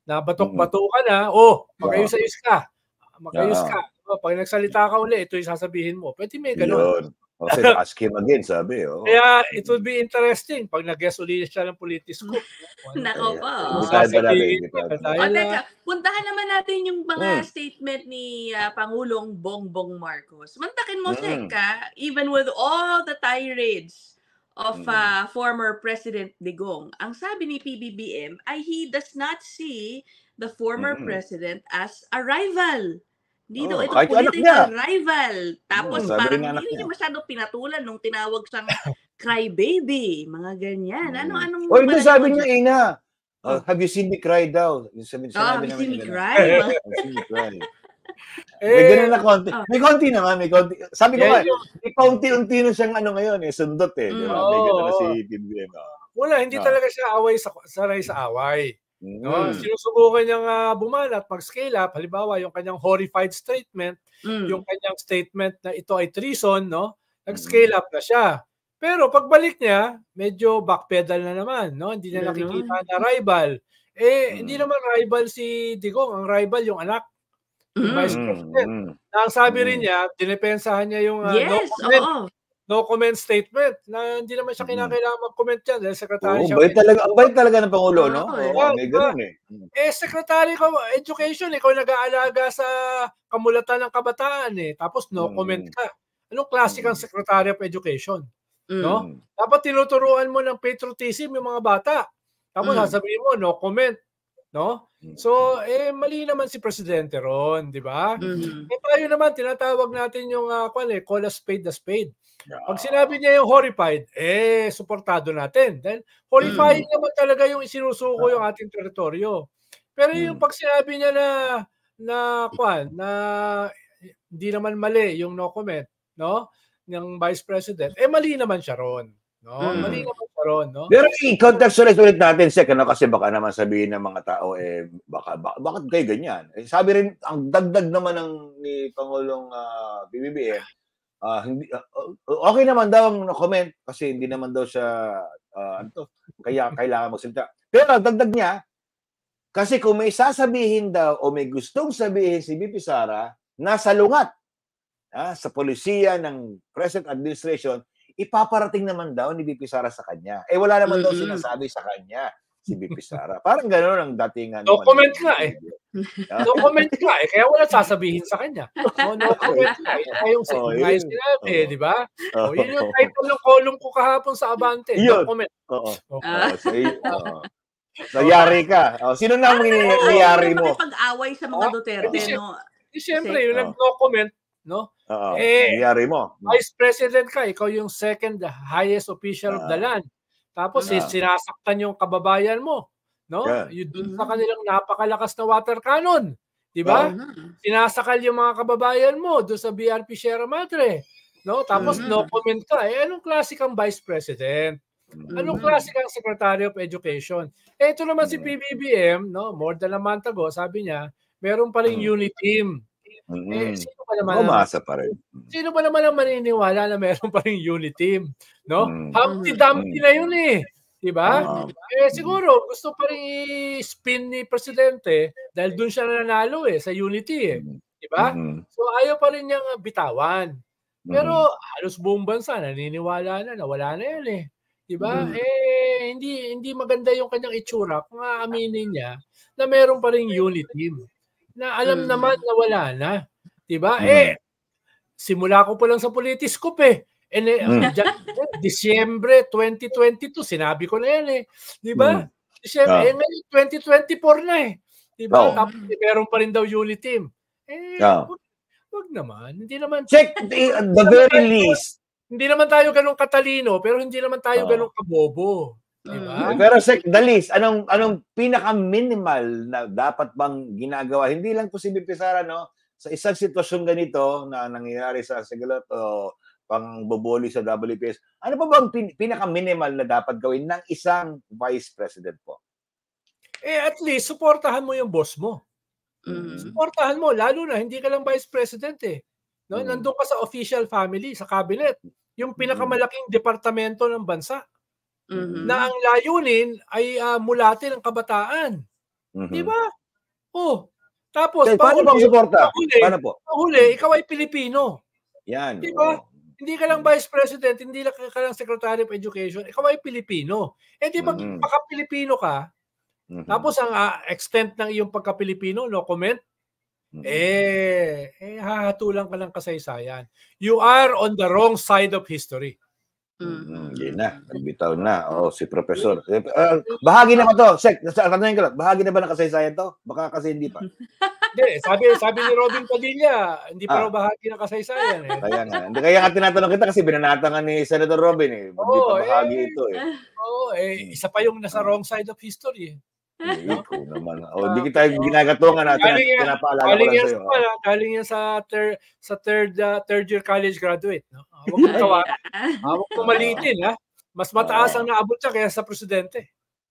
nabatok-bato ka na, oh, magayos-ayos ka. Magayos Oo. ka. Oh, pag nagsalita ka uli, ito yung sasabihin mo. Pwede may ganun. Yun. Kasi ask him again, sabi. Oh. Kaya it would be interesting pag nag-guest ulit siya ng Politiscope. Nako po. Ibisahan pa natin. Sasabihin ibisahan niya, pa. O dahil teka, ah, puntahan naman natin yung mga Mm. statement ni ah, Pangulong Bongbong Marcos. Mantakin mo, Mm. Sek, ah, even with all the tirades of Mm. ah, former President Digong, ang sabi ni P B B M ay he does not see the former Mm. president as a rival. Hindi daw Oh, ito kahit yung anak political niya. rival. Tapos Mm, sabi rin parang ng anak hindi niya. niya masyado pinatulan nung tinawag siyang crybaby. Mga ganyan. Ano, Mm. anong O hindi, palagay sabi mo niya, dyan? Ina, uh, have you seen me cry daw? Yung sabi, Ah, sinabi have you naman seen me niya. cry? Have you seen me cry? May eh, ganun na konti. Ah. May konti naman, may konti. Sabi ko yan nga, yung, may kaunti-unti na siyang ano ngayon eh, sundot eh. Di Mm. ba? May ganun na Oo, si oo. P B B M. ah. Wala, hindi Ah. talaga siya away sa saray sa away. No, Mm. sinusubukan niyang ah, bumanat, mag-scale up. Halimbawa, yung kanyang horrified statement, Mm. yung kanyang statement na ito ay treason, no? Mm. Nag-scale up na siya. Pero pagbalik niya, medyo backpedal na naman, no? Hindi na Ganon. nakikita na rival. Eh, hindi Mm. naman rival si Digong, ang rival yung anak, yung Vice Mm. President. Mm. Na ang sabi rin Mm. niya, dinepensahan niya yung ah, no Yes, comment, oo. no comment statement na hindi naman siya Mm. kinakailangan mag-comment yan dahil sekretary Oo, siya. bait talaga. Ang bait talaga ng Pangulo, no? Oo, eh. Oo, Yeah, may diba? ganun eh. Mm. Eh, secretary ko, education, ikaw nag-aalaga sa kamulatan ng kabataan eh. Tapos no comment Mm. ka. Anong klase kang Mm. secretary of education? No? Mm. Mm. Dapat tinuturuan mo ng patriotism yung mga bata. Tapos Mm. sasabihin mo, no comment. No? Mm. So, eh, mali naman si Presidente ron, di ba? Mhm. Eh, tayo naman, tinatawag natin yung, uh, eh, call a spade a spade. Pag Ah. sinabi niya yung horrified, eh, suportado natin. Dahil horrifying Mm. naman talaga yung isinusuko yung ating teritoryo. Pero yung Mm. pag sinabi niya na, na, kwan, na hindi naman mali yung no comment, no? Ng Vice President, eh, mali naman siya ron. No? Mm. Mali naman siya ron, no? Pero i-contextualize ulit natin, Sek, ano, kasi baka naman sabihin ng mga tao, eh, baka, baka bakit kayo ganyan? Eh, sabi rin, ang dagdag naman ng ni Pangulong ah, B B B M, ah, hindi, ah, okay naman daw ang comment kasi hindi naman daw siya, ah, ano to, kaya kailangan magsalita. Pero ang dagdag niya, kasi kung may sasabihin daw o may gustong sabihin si B P Sara, nasa lungat ah, sa polisiya ng present administration, ipaparating naman daw ni B P Sara sa kanya. Eh, wala naman daw Mm-mm. sinasabi sa kanya si B P Sara. Parang gano'n ang dating ano. No comment nga eh. Ah. No comment nga eh. Kaya wala sasabihin sa kanya. No, no comment nga. Ito nga yung Oh, nga yung yun. sinabi, Oo. di ba? Oo. O, yun yung title ng column ko kahapon sa Abante. Yun. No comment. Oo. Ah. Oo. So, y- oo. So, yari ka. Oh, sino na ang Parang ni- ayaw niyari mo mo? makipag-away sa mga Ah, Duterte, eh, no? Di syempre, Sek. yung Oh. nag-no comment, no? Oo. Eh, Niyari mo. Vice President ka, ikaw yung second highest official of the Ah. land. Tapos Ah. eh, sinasaktan yung kababayan mo, no? Yeah. Yung dun Mhm. sa kanilang napakalakas na water cannon, di ba? Mhm. Sinasakal yung mga kababayan mo doon sa B R P Sierra Madre, no? Tapos Mhm. no comment ka. Eh, anong klase kang Vice President? Anong Mhm. klase kang Secretary of Education? Eh, ito naman si Mhm. P B B M, no? More than a month ago, sabi niya, meron pa rin Mhm. unit team. Eh, Mm-mm. sino ba naman ang Umasa pa rin. Sino ba naman ang maniniwala na meron pa ring unit team, no? Mm. Humpty Mhm. Dumpty Mm. na yun eh, 'di ba? Oo. Eh siguro gusto pa ring i-spin ni presidente dahil doon siya nanalo eh sa unity eh, Mm. 'di ba? Mhm. So ayaw pa rin niyang bitawan. Pero Mhm. halos buong bansa naniniwala na na wala na 'yan eh. 'Di ba? Mhm. Eh hindi hindi maganda yung kanyang itsura kung aaminin niya na meron pa ring unit team. Na alam Mhm. naman na wala na, 'di ba? Mhm. Eh simula ko pa lang sa Politiscope eh. And eh, Mm. Jan- Disyembre twenty twenty-two, sinabi ko na yan eh. Di ba? Mm. Disyembre, Ah. eh ngayon twenty twenty-four na eh. Di ba? Oo. Tapos eh, meron pa rin daw unit team. Eh, Ah. wag, wag naman. Hindi naman, Check, the, at the very least, hindi naman tayo ganun katalino, pero hindi naman tayo Ah. ganun kabobo. Di ba? Mhm. pero Sek, the least, anong, anong pinaka-minimal na dapat bang ginagawa? Hindi lang po si B P Sara, no? Sa isang sitwasyon ganito na nangyayari sa Sigalot o pangbubuli sa W P S, ano pa bang pin- pinaka-minimal na dapat gawin ng isang Vice President po? Eh, at least, supportahan mo yung boss mo. Mhm. Supportahan mo, lalo na, hindi ka lang Vice President eh. No? Mm. Nandun ka sa official family, sa cabinet. Yung pinakamalaking departamento ng bansa. Mhm. Na ang layunin ay uh, mulatin ang kabataan. Mhm. Di ba? Oh, tapos, Okay, paano ba ang suporta? pahuli, Paano po? pahuli, ikaw ay Pilipino. Yan. Di ba? oo. Hindi ka lang Vice President, hindi lang ka lang Secretary of Education, ikaw ay Pilipino. Eh di ba, Mhm. pagka-Pilipino ka, Mhm. tapos ang ah, extent ng iyong pagka-Pilipino, no comment, Mhm. eh, eh, hahatulan ka ng kasaysayan. You are on the wrong side of history. Mm, Hindi na, nagbitaw na. Oo, si Professor. Eh, ah, bahagi na ba to? Sek, sa- tanongin ko lang, bahagi na ba ng kasaysayan to? Baka kasi hindi pa. Hindi, sabi sabi ni Robin Padilla, hindi pa Ah. raw bahagi ng kasaysayan eh. Kaya nga. Hindi, kaya nga tinatanong kita kasi binanata nga ni Senator Robin eh. Hindi Oo, pa bahagi eh. ito eh. Oo, eh, isa pa yung nasa wrong side of history. eh. Eh, ikaw naman. O, hindi kita ginagatungan natin. Galing yan, Pinapaalala ko galing lang yan sa'yo. sa, galing yan sa, ter, sa third, uh, third year college graduate. No? Ah, Huwag mong tawa. Huwag mong maliitin. Ha? Mas mataas ang naabot siya kaya sa presidente.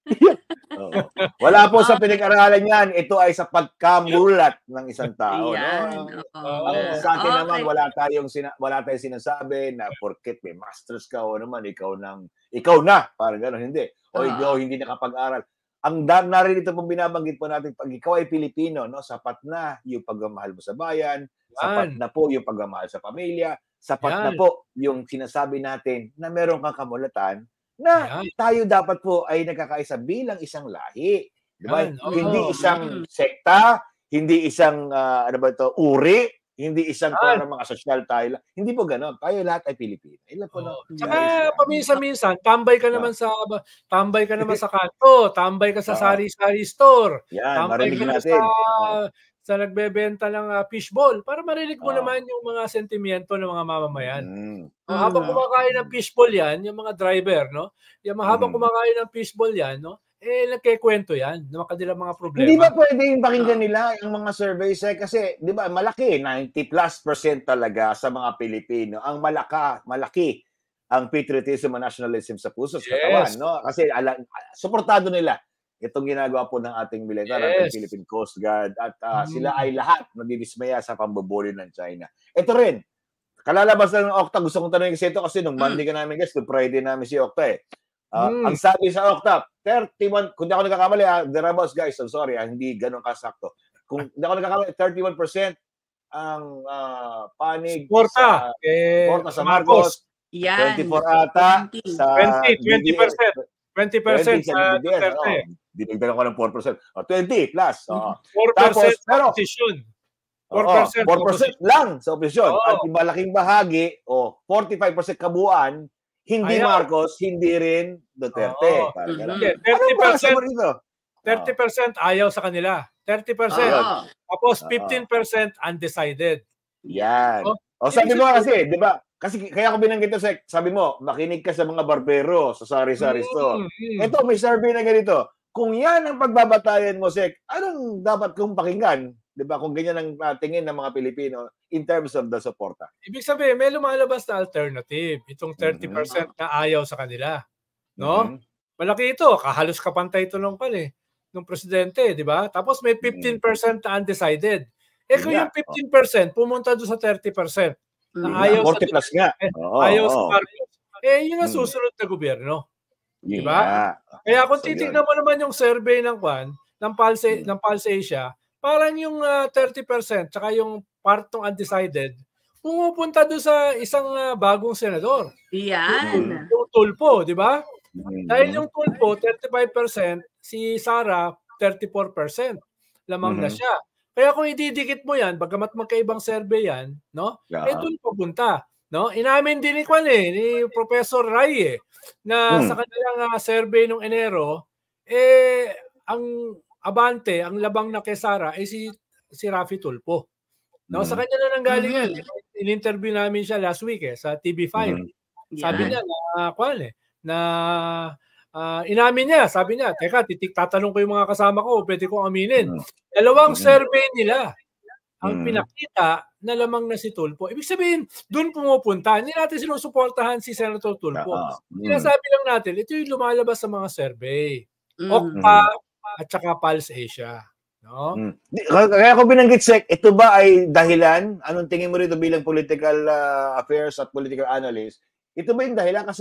Oo. Wala po sa pinag-aralan yan. Ito ay sa pagkamulat ng isang tao. Yan. No? Oo. Ang sa atin Okay. naman, wala tayong, sina- wala tayong sinasabi na porket may masters ka o naman, ikaw, nang, ikaw na. Parang gano'n. Hindi. O Oo. ikaw hindi nakapag-aral. Ang dar narin ito pong binabanggit po natin, pag ikaw ay Pilipino, no, sapat na yung pagmamahal mo sa bayan, sapat Yan. na po yung pagmamahal sa pamilya, sapat na Yan. po yung sinasabi natin na meron kang kamulatan na Yan. tayo dapat po ay nagkakaisa bilang isang lahi. Di ba? Yan, oo. Hindi isang Mm. sekta, hindi isang, ah, ano ba ito, uri, hindi isang Yan. parang mga social tayo. lang. Hindi po gano'n. Tayo lahat ay Pilipino. Ilan po na. Tsaka paminsan-minsan, tambay ka naman sa tambay ka naman sa kanto, tambay ka sa Oo. sari-sari store, Yan, tambay marinig ka na natin. sa Oo. sa nagbebenta ng ah, fishball para marinig mo Oo. naman yung mga sentimiento ng mga mamamayan. Mm. Oh, habang Mm. kumakain ng fishball yan, yung mga driver, no? Yung mga habang Mm. kumakain ng fishball yan, no? Eh, nagkikwento yan ng mga kanilang mga problema. Hindi ba pwede yung pakinggan nila yung mga surveys eh? Kasi, di ba, malaki, ninety plus percent talaga sa mga Pilipino. Ang malaka, malaki ang patriotism and nationalism sa puso, sa katawan, Yes. no? Kasi, ala, suportado nila itong ginagawa po ng ating militar, Yes. ating Philippine Coast Guard, at ah, Mm. sila ay lahat nadidismaya sa pambubuli ng China. Ito rin, kalalabas na ng Okta, gusto kong tanongin kasi ito kasi nung Monday ka namin guys, nung Friday namin si Okta eh. Ah, Mm. Ang sabi sa Okta, thirty-one, kung di ako nagkakamali, ah, the rebels guys, I'm sorry, ah, hindi ganun kasakto. Kung di ako nagkakamali, thirty-one percent ang ah, panig Suporta sa, kay suporta sa Marcos. Marcos, Yan. twenty-four ata twenty. sa twenty, D D S. twenty percent. twenty percent twenty sa D D S, Duterte. ano, dinagdagan ko ng four percent. Oh, twenty plus. oo. four Tapos, percent pero, opposition. four Oo, percent four percent lang sa oposisyon. Oo. At yung malaking bahagi, o forty-five percent kabuuan, hindi Ayaw. Marcos, hindi rin Duterte. Oo. Parang ganun. Hindi, Anong thirty basa percent mo rito? thirty percent ayaw sa kanila. thirty percent. Oo. Tapos Oo. fifteen percent undecided. Yan. Oh, O sabi ibig mo sabihin- kasi, di ba? Kasi kaya ako binanggit ito, Sek, sabi mo, makinig ka sa mga barbero sa sari-sari store. Mm, mm. Ito, may survey na ganito. Kung yan ang pagbabatayan mo, Sek, anong dapat kong pakinggan? Di ba? Kung ganyan ang uh, tingin ng mga Pilipino in terms of the suporta. Ibig sabihin, may lumalabas na alternative. Itong thirty percent na ayaw sa kanila. No? Mhm. Malaki ito. Kahalos kapantay ito nung pala eh. Nung presidente, di ba? Tapos may fifteen percent na undecided. Eh kung Yeah. yung fifteen percent pumunta doon sa thirty percent na Mm. ayaw forty sa plus nga. eh, Oo, ayaw sa oo. Marcos, eh yun ang Mm. susunod na gobyerno. Yun Diba? nga. Kaya kung So, titignan mo naman yung survey ng Kwan, ng Pulse, Mm. ng Pulse Asia, parang yung ah, thirty percent tsaka yung part ng undecided, pumupunta doon sa isang ah, bagong senador. Yan. Yung Tulfo, di ba? Mhm. Dahil yung Tulfo, thirty-five percent, si Sara, thirty-four percent. Lamang na Mhm. siya. Kaya kung ididikit mo yan, bagamat magkaibang survey yan, no? Yeah. Eh doon papunta. No? Inamin din ni Kwan eh, ni Professor Ray eh, na Hmm. sa kanilang ah, survey nung Enero, eh, ang abante, ang labang na kay Sara, ay si, si Raffy Tulfo. No? Sa Mhm. kanya na nanggaling yan. Mhm. In-interview namin siya last week eh, sa T V five. Mhm. Sabi Yan. niya na, Kwan eh, na ah, inamin niya, sabi niya, teka, titik tatanong ko yung mga kasama ko, pwede kong aminin. Mhm. Dalawang Mhm. survey nila ang Mhm. pinakita na lamang na si Tulfo. Ibig sabihin, doon pumupunta. Hindi natin sinusuportahan si Senator Tulfo. Oo. Mm. Sinasabi lang natin, ito yung lumalabas sa mga survey. Mm. Okta at saka Pulse Asia. No? Mm. Di- Kaya kaya ako binanggit, Sek, ito ba ay dahilan? Anong tingin mo rito bilang political ah, affairs at political analyst? Ito ba yung dahilan? Kasi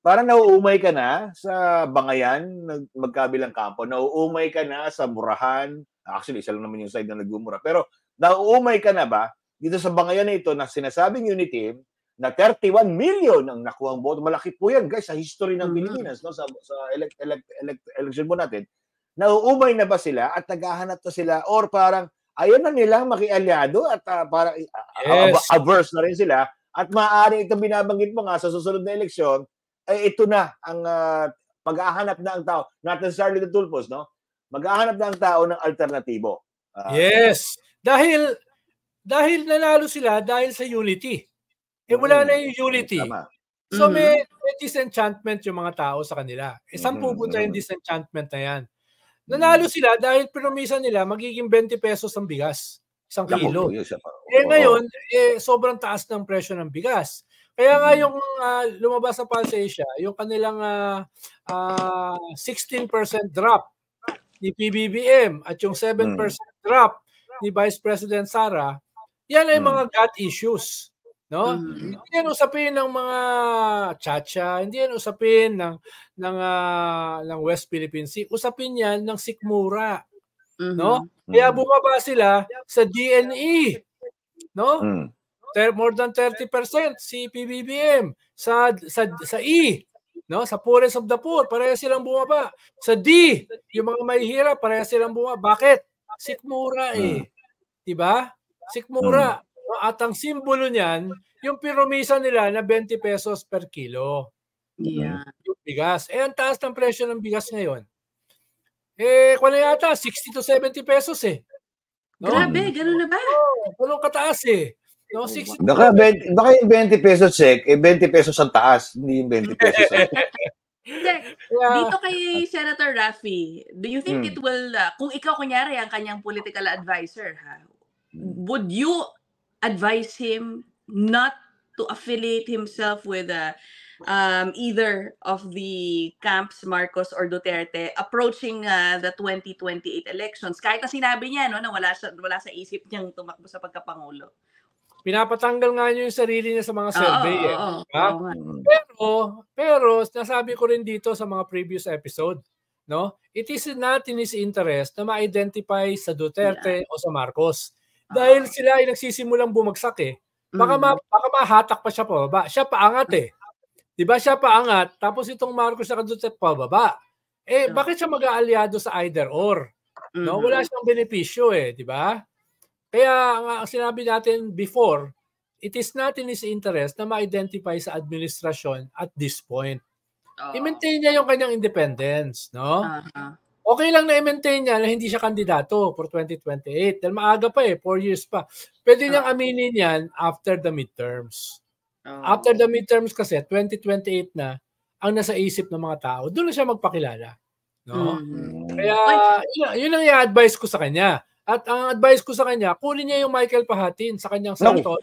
parang nauumay ka na sa Bangayan, nag- magkabilang kampo. Nauumay ka na sa Murahan. Actually, isa lang naman yung side na nagmumura. Pero nauumay ka na ba dito sa Bangayan na ito na sinasabing unity team na thirty-one million ang nakuhang boto? Malaki po yan, guys, sa history ng Pilipinas, no? Sa, sa elect, elect, elect, election mo natin. Nauumay na ba sila at naghahanap na sila or parang ayaw na nilang makialyado at uh, parang uh, Yes. averse na rin sila at maaari itong binabanggit mo nga sa susunod na eleksyon, ay ito na ang uh, mag-ahanap na ang tao, not necessarily the tulpos, no? Mag-ahanap na ang tao ng alternatibo. Uh, Yes. Dahil dahil nanalo sila dahil sa unity. Eh wala na yung unity. Tama. So Mhm. may, may disenchantment yung mga tao sa kanila. Eh saan Mhm, pupunta yung mhm. disenchantment na yan? Nanalo sila dahil pinumisa nila magiging twenty pesos ang bigas. Isang Naku, kilo. yun siya pa. Eh Oo. ngayon, eh, sobrang taas ng presyo ng bigas. Kaya nga Mhm. yung ah, lumabas sa Pulse Asia, yung kanilang ah, ah, sixteen percent drop ni P B B M at yung seven percent drop ni Vice President Sara, yan ay Mm. mga gut issues. No? Mhm. Hindi yan usapin ng mga chacha, hindi yan usapin ng ng ah, ng West Philippine Sea. Usapin yan ng sikmura, no? Mhm. Kaya bumaba sila sa D N E, no? Mm. Ter- more than thirty percent si P B B M sa sa sa E, no? Sa poorest of the poor, pareha silang bumaba. Sa D, yung mga mahihirap, pareha silang bumaba. Bakit? Sikmura eh. 'Di ba? Sikmura. No? At ang simbolo niyan, yung piromisa nila na twenty pesos per kilo. Yeah. Yung bigas. Eh, ang taas ng presyo ng bigas ngayon. Eh, kung ano yata, sixty to seventy pesos eh. No? Grabe, ganun na ba? Oh, ganun kataas eh. No, sixty Baka, twenty, baka yung twenty pesos check, eh twenty pesos ang taas, hindi yung twenty pesos ang Hindi. Kaya- Dito kay Senator Raffy, do you think Hmm. it will, uh, kung ikaw kunyari ang kanyang political advisor, ha, would you advise him not to affiliate himself with uh, um, either of the camps, Marcos or Duterte, approaching uh, the twenty twenty-eight elections? Kahit na sinabi niya no, na wala sa, wala sa isip niyang tumakbo sa pagkapangulo. Pinapatanggal nga niyo yung sarili niya sa mga survey Oo, eh. oo, Ha? oo nga. Pero, pero, nasabi ko rin dito sa mga previous episode, no? It is not in his interest na ma-identify sa Duterte o sa Marcos. Dahil sila ay nagsisimulang bumagsak eh. Baka, ma, baka mahatak pa siya pababa. Siya paangat eh. Di ba siya paangat, tapos itong Marcos at Duterte pababa. Eh, bakit siya mag-aalyado sa either or? No? Wala siyang benepisyo eh, di ba? Kaya nga ang sinabi natin before, it is not in his interest na ma-identify sa administrasyon at this point. I-maintain niya yung kanyang independence, no? Uh-huh. Okay lang na i-maintain niya na hindi siya kandidato for twenty twenty-eight. Dahil maaga pa eh, four years pa. Pwede niyang aminin yan after the midterms. After the midterms kasi, twenty twenty-eight na ang nasa isip ng mga tao. Doon na siya magpakilala. No? Mhm. Kaya yun, yun ang i-advise ko sa kanya. At ang advice ko sa kanya, kunin niya yung Michael Pahatin sa kanyang No. Santo.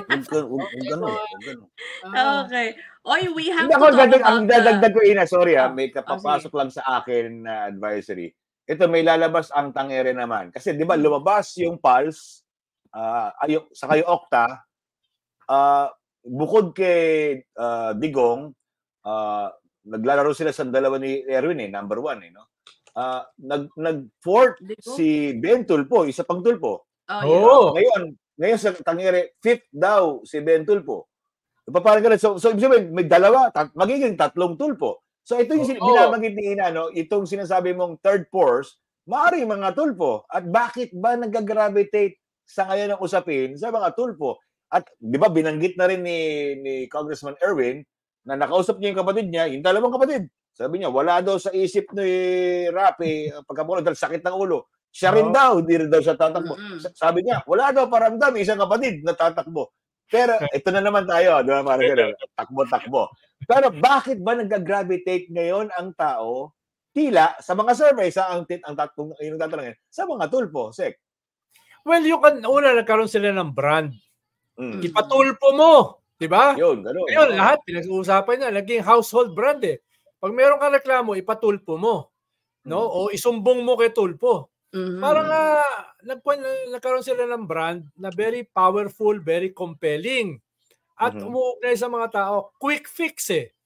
Okay. Oy, we have Hindi to ako, talk dadag, about ang dadagdag ko, Ina, sorry ha, Oh, may oh, kapapasok sige. lang sa akin na advisory. Ito, may lalabas ang tangere naman. Kasi di ba lumabas yung Pulse, uh, ay, yung, sa kayo Okta, uh, bukod kay uh, Digong, uh, naglalaro sila sa dalawa ni Erwin eh, number one eh, no? Uh, nag, nag-fourth Digong? si Ben Tulpo, isa pang Tulpo. Oh, Oo. Ngayon, ngayon sa tangere, fifth daw si Ben Tulpo. Parang ganun. So, so ibig sabihin, may dalawa, tat, magiging tatlong Tulpo. So ito yung sin- Oo. binabanggit ni Ina, no? Itong sinasabi mong third force, maaari mga Tulpo. At bakit ba nag-gravitate sa ngayon ng usapin sa mga Tulpo? At di ba binanggit na rin ni, ni Congressman Erwin na nakausap niya yung kapatid niya, yung dalawang kapatid. Sabi niya, wala daw sa isip ni Rapi pagkapulo dahil sakit ng ulo. Siya rin Oo. daw, hindi rin daw siya tatakbo. Mm-mm. Sa- Sabi niya, wala daw paramdam, isang kapatid na tatakbo. Pero ito na naman tayo, di ba, parang gano'n, takbo-takbo. Pero bakit ba nag-gravitate ngayon ang tao tila sa mga survey sa ang tit ang tatlong yung tatanungin sa mga Tulpo, Sek? Well, yung kan una nagkaroon sila ng brand. Mm. Ipatulpo mo, di ba? Yun, gano'n. Ngayon, lahat pinag-uusapan niya, naging household brand eh. Pag meron kang reklamo, ipatulpo mo. No? O isumbong mo kay Tulpo. Mhm. Parang uh, nagpuan, nagkaroon sila ng brand na very powerful, very compelling. At Mhm. umuugnay sa mga tao, quick fix eh.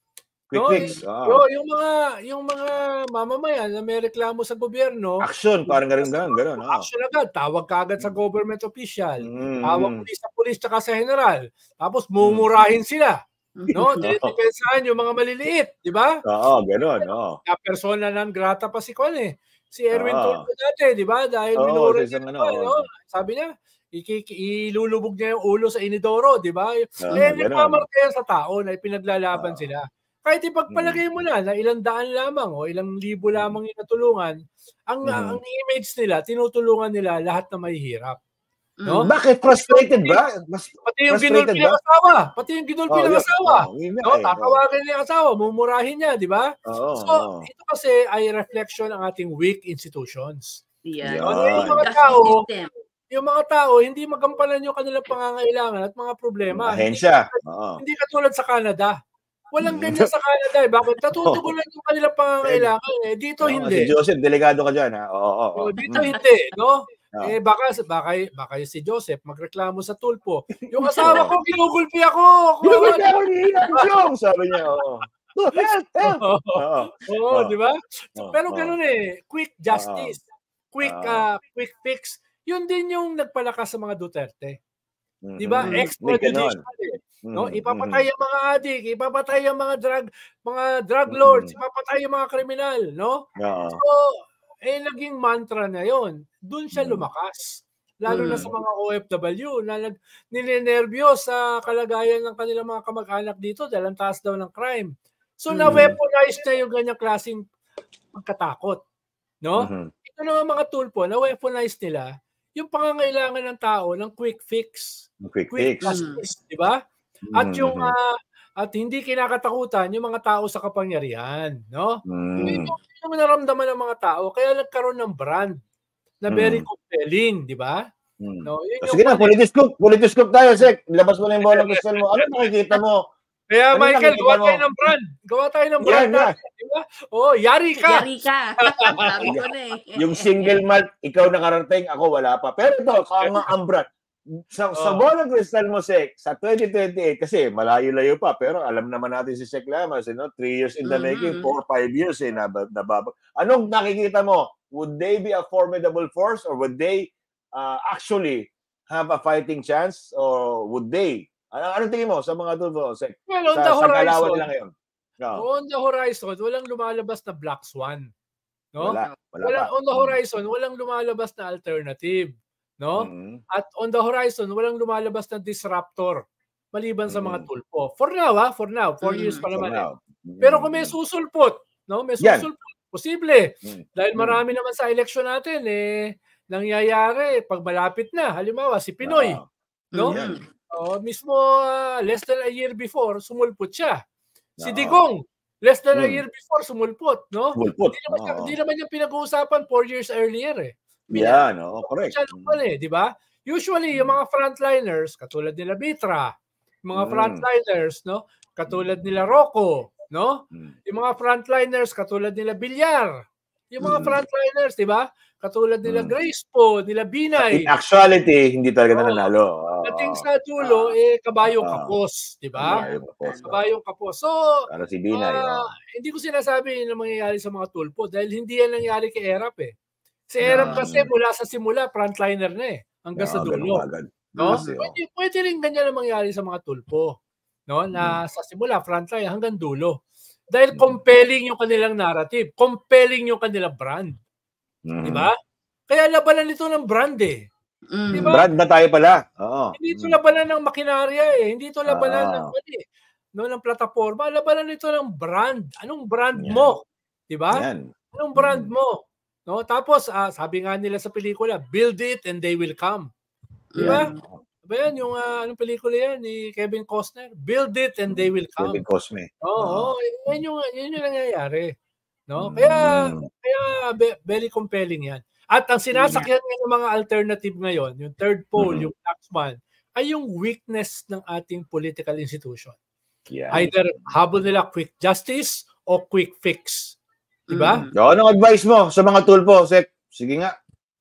Quick no? fix. Yo, Oh. yung mga yung mga mamamayan na may reklamo sa gobyerno, Action, parang ganun, ganun, ganun. Oh. action agad, tawag kaagad sa government official, Mm. tawag ulit sa pulis tsaka sa general, tapos mumurahin sila. No, dinedepensahan yung mga maliliit, di ba? Oo, ganun, oo. Na persona non grata pa si Kwan eh. Si Erwin Oo. Tulfo dati, di ba? Dahil Oo, minura sa niya, isang di ano, ba, oo. no? Sabi niya, ikiki ilulubog niya yung ulo sa inidoro, di ba? Oo, Eh, ganun. nagmamarka yan sa tao na ipinaglalaban sila. Kahit ipagpalagay mo na na ilang daan lamang o ilang libo lamang yung natulungan, ang, Mhm. ang image nila, tinutulungan nila lahat na mahihirap. No? Bakit frustrated ba? Mas Pati yung frustrated ginulpi ba? ng asawa. Pati yung ginulpi Oh, ng yun. asawa. Oh, yun nga No, eh. tatawagin niya yung asawa, mumurahin niya, di ba? Oo, So, oo. ito kasi ay reflection ng ating weak institutions. Yeah. No, yung Yan. mga Justice tao, system. yung mga tao, hindi magampanan yung kanilang pangangailangan at mga problema. Hindi, Ahensya. Oo. hindi katulad sa Canada. Walang ganyan sa Canada. Eh. Bakit? Natutugunan yung kanilang pangangailangan. Eh. Dito Oo, hindi. si Joseph, delikado ka dyan, ha? Oo, oo, oo. So, dito Mm. hindi, no? Oo. Eh baka baka baka si Joseph magreklamo sa Tulfo. Yung asawa ko ginugulpi ako. Ginugulpi ako ni Ian, sabi niya, oo. Help, help. Oo. Oo, di ba? Oo, Pero oo. ganun eh, quick justice, quick Oo. uh, quick fix. Yun din yung nagpalakas sa mga Duterte. Di ba? Mhm. May Extrajudicial. ganon. Eh. No, Mhm, ipapatay mhm. ang mga adik, ipapatay ang mga drug mga drug lords, Mhm. ipapatay ang mga kriminal, no? Oo. So, eh naging mantra na 'yon. Doon siya lumakas. Lalo na sa Mm. mga O F W na nag ninenervyos sa kalagayan ng kanilang mga kamag-anak dito dahil ang taas daw ng crime. So, Mm. na-weaponize na yung ganyang klaseng pagkatakot, no? Mhm. Ito naman mga Tulfo, na-weaponize nila yung pangangailangan ng tao ng quick fix, Quick quick fix. justice, di ba? At Mhm, yung mhm. ah, at hindi kinakatakutan yung mga tao sa kapangyarihan, no? Yun Mm. yung, yung naramdaman ng mga tao kaya nagkaroon ng brand na very Mm. compelling, di ba? Mm. No, yun O, yung sige na, pali- politiscope. Politiscope tayo, Sek. Labas mo na yung bolang kristal mo. Ano nakikita mo? Kaya Ano Michael, nakikita gawa mo? tayo ng brand. Gawa tayo ng Yan, brand yan. natin, di ba? Oh, yari ka. Yari ka. Sabi ko na eh. Yung single malt, ikaw nakarating, ako wala pa. Pero ito, kaya ang brand. Sa, sa Oh. bolang kristal mo, Sek, sa twenty twenty-eight, kasi malayo-layo pa, pero alam naman natin si Sek Lamas, you know, three years in the Mhm. making, four, five years, eh, nab- nabab- Anong nakikita mo? Would they be a formidable force or would they uh, actually have a fighting chance or would they? Ano, anong tingin mo sa mga Tulfo, Sek? Well, on Sa, the sa galawan horizon, nila ngayon. No. on the horizon, walang lumalabas na Black Swan. No? Wala. Wala Wala, pa. on the horizon, walang lumalabas na alternative. No? Mhm. At on the horizon, walang lumalabas na disruptor maliban sa mga Mm. Tulfo. For now, ha? For now. Four Mm. years pa For naman. Eh. now. Pero kung may Mm. susulpot, no? May Yan. susulpot. Posible. Mm. Dahil Mm. marami naman sa eleksyon natin, eh, nangyayari pag malapit na. Halimbawa, si Pinoy. Oo. No? Mhm. Oh, mismo uh, less than a year before, sumulpot siya. Si Oo. Digong, less than a Mm. year before, sumulpot. No? Sumulpot. Hindi naman, niya, Oo. hindi naman niya pinag-uusapan four years earlier. Eh. Yan, oo, correct. Siya naman eh, di ba? Usually, yung mga frontliners, katulad nila Bitra, yung mga Mm. frontliners, no? Katulad nila Rocco, no? Mm. Yung mga frontliners, katulad nila Villar. Yung mga Mm. frontliners, di ba? Katulad nila Mm. Grace po, nila Binay. In actuality, hindi talaga Oo. nananalo. Oo. Dating sa dulo, eh, kabayong Oo. kapos, di ba? Kabayong kapos, oo. Kabayong kapos. So, Para si Binay. ah, oo. hindi ko sinasabi na mangyayari sa mga Tulfo dahil hindi yan nangyari kay Erap eh. Si Erap Yeah. kasi mula sa simula, frontliner na eh, hanggang sa Oo, ganun dulo. agad. No? Kasi, oo. Pwede, pwede rin ganyan ang mangyari sa mga Tulfo. No? Mm. Na sa simula, frontline hanggang dulo. Dahil compelling yung kanilang narrative. Compelling yung kanilang brand. Mm. Di ba? Kaya labanan ito ng brand eh. Mm. Di ba? Brand na tayo pala. Oo. Hindi ito Mm. labanan ng makinarya eh. Hindi ito labanan Ah. ng, ano eh, no, ng plataforma. Labanan ito ng brand. Anong brand Yan. mo? Di ba? Yan. Anong brand Mm. mo? No? Tapos, ah, sabi nga nila sa pelikula, build it and they will come. Di ba? Yan. Ba yan, yung ah, anong pelikula yan ni Kevin Costner? Build it and they will come. Kevin Cosme. Oo, oh, yan yung yan yung nangyayari. No? Kaya Mm. kaya be- very compelling yan. At ang sinasakyan ng mga alternative ngayon, yung third pole, Mm. yung Black Swan, ay yung weakness ng ating political institution. Yan. Either habol nila quick justice o quick fix. Di ba? Mm. O, anong advice mo sa mga Tulfo, Sek? Sige nga.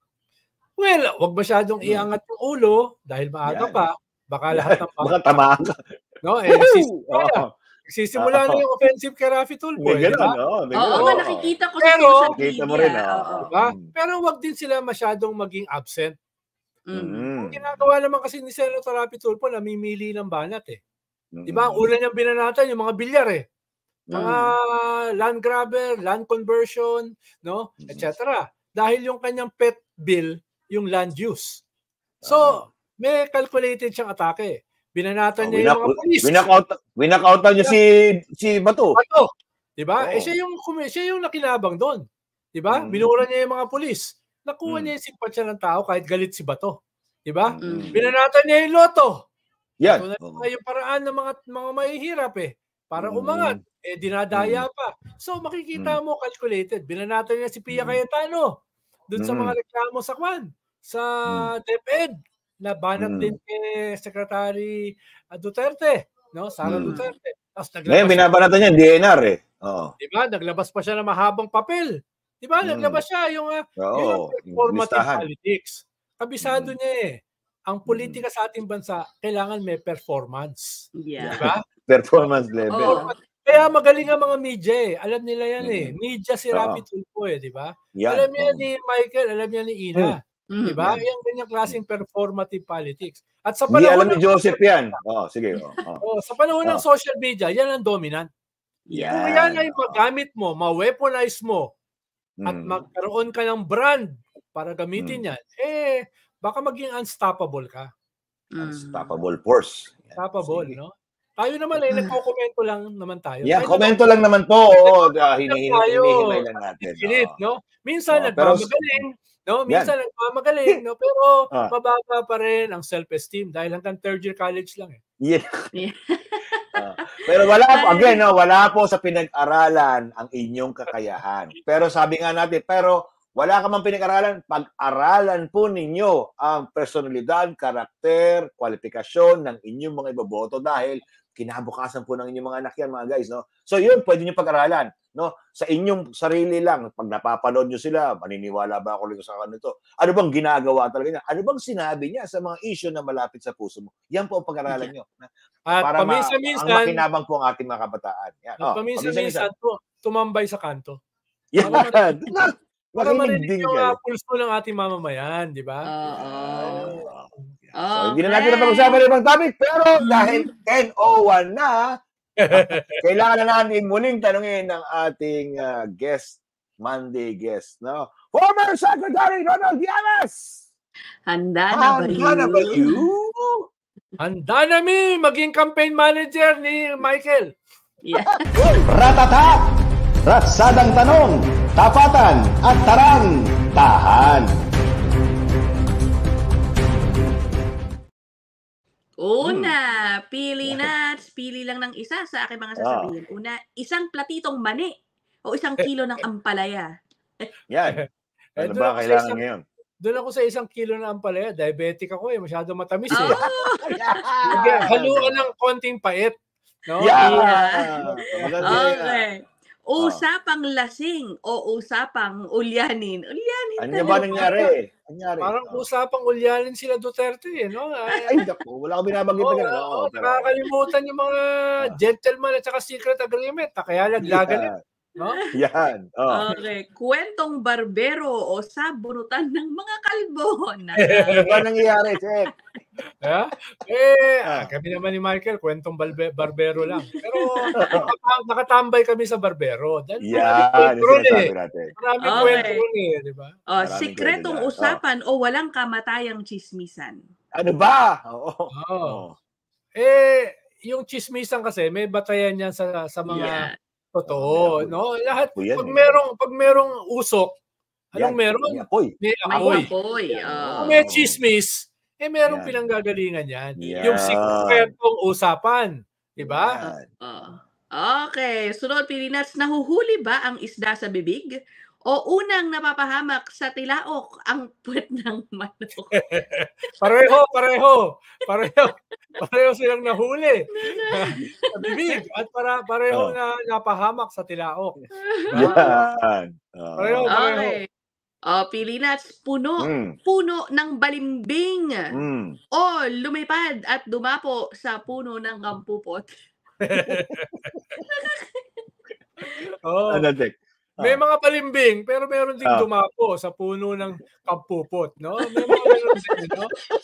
Well, wag masyadong Mm. iangat yung ulo dahil maaga Yan. pa. Baka lahat ng Baka tamaan ka. no, eh, si Oo. Sisimula na yung offensive kay Raffy Tulfo. May Eh, di ganun, ba? oo, may Oo, ganun. nga nakikita ko sa Pero, social Kita mo media. rin, oo. Oo. Diba? Pero wag din sila masyadong maging absent. Mm. Mm. Ang ginagawa naman kasi ni Senator Raffy Tulfo, namimili ng banat eh. Mm. Di ba? Ang una niyang binanatan, yung mga bilyar eh. Mga land grabber, land conversion, no? et cetera. Dahil yung kanyang pet bill, yung land use. So, may calculated siyang atake. Binanatan Oh, niya winak yung mga police. winakaut winakoutan niya si si Bato. Bato. 'Di ba? Oo. Eh siya yung kumi- siya yung nakinabang doon. 'Di ba? Mm. Minura niya yung mga pulis. Nakuha Mm. niya yung simpatsya ng tao kahit galit si Bato. 'Di ba? Mm. Binanatan niya yung loto. Yan. Ito na Oo. yung paraan ng mga mga mahihirap eh. Para Mm. umangat. Eh dinadaya pa. So makikita mo calculated. Binanatan niya si Pia Cayetano doon sa Mm. mga reklamo sa Kwan. Sa Mm. DepEd na banat Mm. din kay Secretary uh, Duterte, no? Sara Mm. Duterte. Tapos Ngayon, naglabas, binabanatan niya, D N R eh. Oo. di ba? Naglabas pa siya ng mahabang papel. Di ba? Mm. Naglabas siya yung uh, Oo, yun yung performative listahan. politics. Kabisado Mm. niya eh. Ang politika sa ating bansa, kailangan may performance. Yeah. Di ba? Performance level. Oo. Kaya magaling ang mga media eh. Alam nila yan eh. Mm. Media si Oo. Raffy Tulfo eh, di ba? Yan. Alam niya Oo. ni Michael, alam niya ni Ina. Mm. Di ba? Yan. Yung ganyang klaseng performative politics. At sa Hindi panahon alam ni ng- Joseph yan. Oo, sige. Oo. Oo. Oh, sa panahon ng Oh. social media, yan ang dominant. Yeah. Kung yan ay magamit mo, ma-weaponize mo, at Mm. magkaroon ka ng brand para gamitin Mm. yan, eh, baka maging unstoppable ka. Unstoppable force. Yan. Unstoppable, Sige. no? Tayo naman eh, nagko-komento lang naman tayo. Yan, Tayo komento lang naman po. Oo, uh, tayo. hinihimay lang natin. Init, Oo. no? Minsan Oo, pero- nagmamagaling, no? Minsan nagmamagaling, no? Pero Ah. mababa pa rin ang self-esteem dahil hanggang third year college lang eh. Yeah. Yeah. Ah, pero wala po, again, no, wala po sa pinag-aralan ang inyong kakayahan. Pero sabi nga natin, pero wala ka man pinag-aralan, pag-aralan po ninyo ang personalidad, karakter, kwalifikasyon ng inyong mga iboboto dahil kinabukasan po ng inyong mga anak yan, mga guys, no? So yun, pwede nyo pag-aralan, no? Sa inyong sarili lang, pag napapanood nyo sila, maniniwala ba ako rin sa kanito? Ano bang ginagawa talaga niya? Ano bang sinabi niya sa mga issue na malapit sa puso mo? Yan po ang pag-aralan nyo. At Para ma- paminsan-minsan- ang makinabang po ang ating mga kabataan. Yan. At Oh, paminsan-minsan, tu- tumambay sa kanto. Yan. Para Makinig marinig din yung kayo. uh, pulso ng ating mamamayan, di ba? Oo. So, hindi na natin napag-usapan ng ibang topic, pero dahil ten oh one na, kailangan na natin muling tanungin ng ating uh, guest, Monday guest, no? Former Secretary Ronald Llamas! Handa na ba Handa na ba you? you? Handa na mi maging campaign manager ni Michael. Yeah. Ratata! Ratsadang tanong, tapatan at tarang, tahan. Una, pili na. Pili lang ng isa sa aking mga sasabihin. Una, isang platitong mani o isang kilo ng ampalaya. Yan. Eh, Ano doon ba ako sa kailangan isang- ngayon? Doon ako sa isang kilo na ampalaya. Diabetic ako eh. Masyado matamis eh. Oh, Kaya haluan ng konting pait. No? Yeah. Yeah. Maganda yan. Okay. Usapang lasing o usapang ulyanin. Ulyanin Ano ba talaga. nangyari? Nangyari. Parang usapang ulyanin sila Duterte eh. No? Ay, Ay, naku, wala ko binabanggit na Oo, gano'n. oo, Oo, pero- nakakalimutan yung mga gentleman at saka secret agreement. Ah, Kaya naglagan Yan. no? Yan. Oh. Okay. Kwentong barbero o sabunutan ng mga kalbo. Na, Ano ba nangyayari, Chef? Yeah? Eh, ah, kami naman ni Michael, kwentong balbe, barbero lang. Pero nakata- nakatambay kami sa barbero. Dahil Yan. maraming kwento Yung ron eh. sinasabi natin. Maraming Okay. kwento ron eh, di ba? oh, Maraming sikretong kwento dyan. usapan o walang kamatayang chismisan. Ano ba? Oo. Oo. Eh, yung chismisan kasi, may batayan yan sa, sa mga Yeah. totoo. May apoy. No? Lahat, Apoy yan pag eh. merong, pag merong usok, anong Yan. meron? May apoy. May May apoy. apoy. oh. Kung may chismis, eh merong Yan. pinanggagalingan yan. Yan. Yung sikretong usapan. Diba? Yan. Oh. Okay. Sunod, Pilinas. Nahuhuli ba ang isda sa bibig? O unang napapahamak sa tilaok ang puwet ng manok? Pareho, pareho. Pareho. Pareho silang nahuli. Sa bibig. At para, pareho Oh. na napahamak sa tilaok. Yan. Oo. Pareho, pareho. Okay. O, Pilinas. Puno. Mm. Puno ng balimbing. Mm. O lumipad at dumapo sa puno ng kampupot. Oh. Ano, Tek? May Oh. mga balimbing, pero meron ding Oh. dumapo sa puno ng kampupot, no? May mga ganun din, no?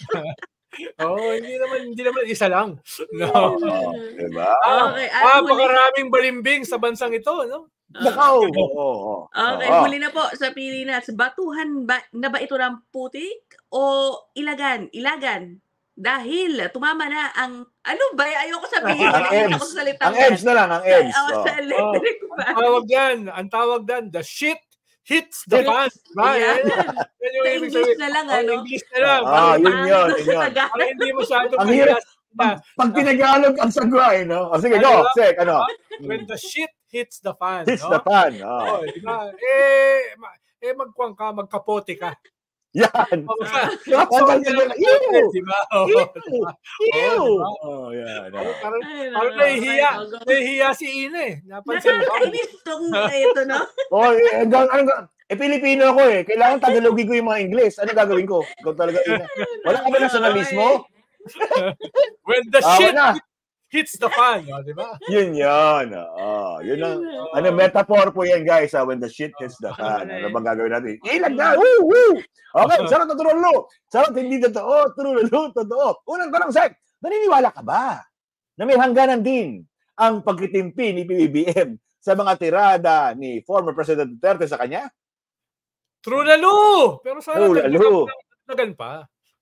Oo, hindi naman hindi naman isa lang, no? Oo, di ba? Ah, Okay, at huli. napakaraming balimbing sa bansang ito, no? Nakaw! Oo, oo. Okay, Oo. huli na po sa pili nuts. Batuhan ba, na ba ito ng putik o ilagan? Ilagan. Dahil tumama na ang, ano ba? Ayoko sabihin. Ang Naiinis edge. ako sa salitang Ang edge yan. na lang, ang Sa- edge. oh, Oh. sa electric Ang fan. tawag yan, ang tawag yan, the shit hits the fan. Diba? Ayan. Yan, yan. Yan yung Sa ibig English sabihin. na lang, Oh, ano? English na lang. Ah, Parang- yun yun, yun yun. Parang hindi masyadong Ang hirap. mahilas na. Pag tinagalog ang sagwa, eh, no? O sige, Ano? go, Sek, ano? When the shit hits the fan. Hits no? the fan. Oh. Oh, diba? Eh, ma- eh magkuwang ka, magkapote ka. Yan. Oh, Hanggang sa nila, ew! diba? Ew! Oh, diba? Ew! Oh, diba? Oh, yan. Parang, oh. parang, Ay, parang nako, nahihiya. okay, go, go. Nahihiya si Ine. eh. Napansin mo? Nakakainis tong ito, no? Oh, eh, hanggang, hanggang, eh, Pilipino ako eh. Kailangan tagalogin ko yung mga Ingles. Ano gagawin ko? Ikaw talaga, ina. Wala ka ba nationalismo? When the Ah, shit wala. hits the fan. Oh, diba? Yun yun. Oh, yun ang, ano, metaphor po yan, guys. Ah, when the shit hits the fan. Ano bang gagawin natin? Ilag na! Woo! Woo! Okay, sarap na trulo. Sarap hindi totoo. Trulo, totoo. Unang tanong, Sek, naniniwala ka ba na may hangganan din ang pagkitimpi ni P B B M sa mga tirada ni former President Duterte sa kanya? True lalo! Pero sana True lalo. nagdagan pa.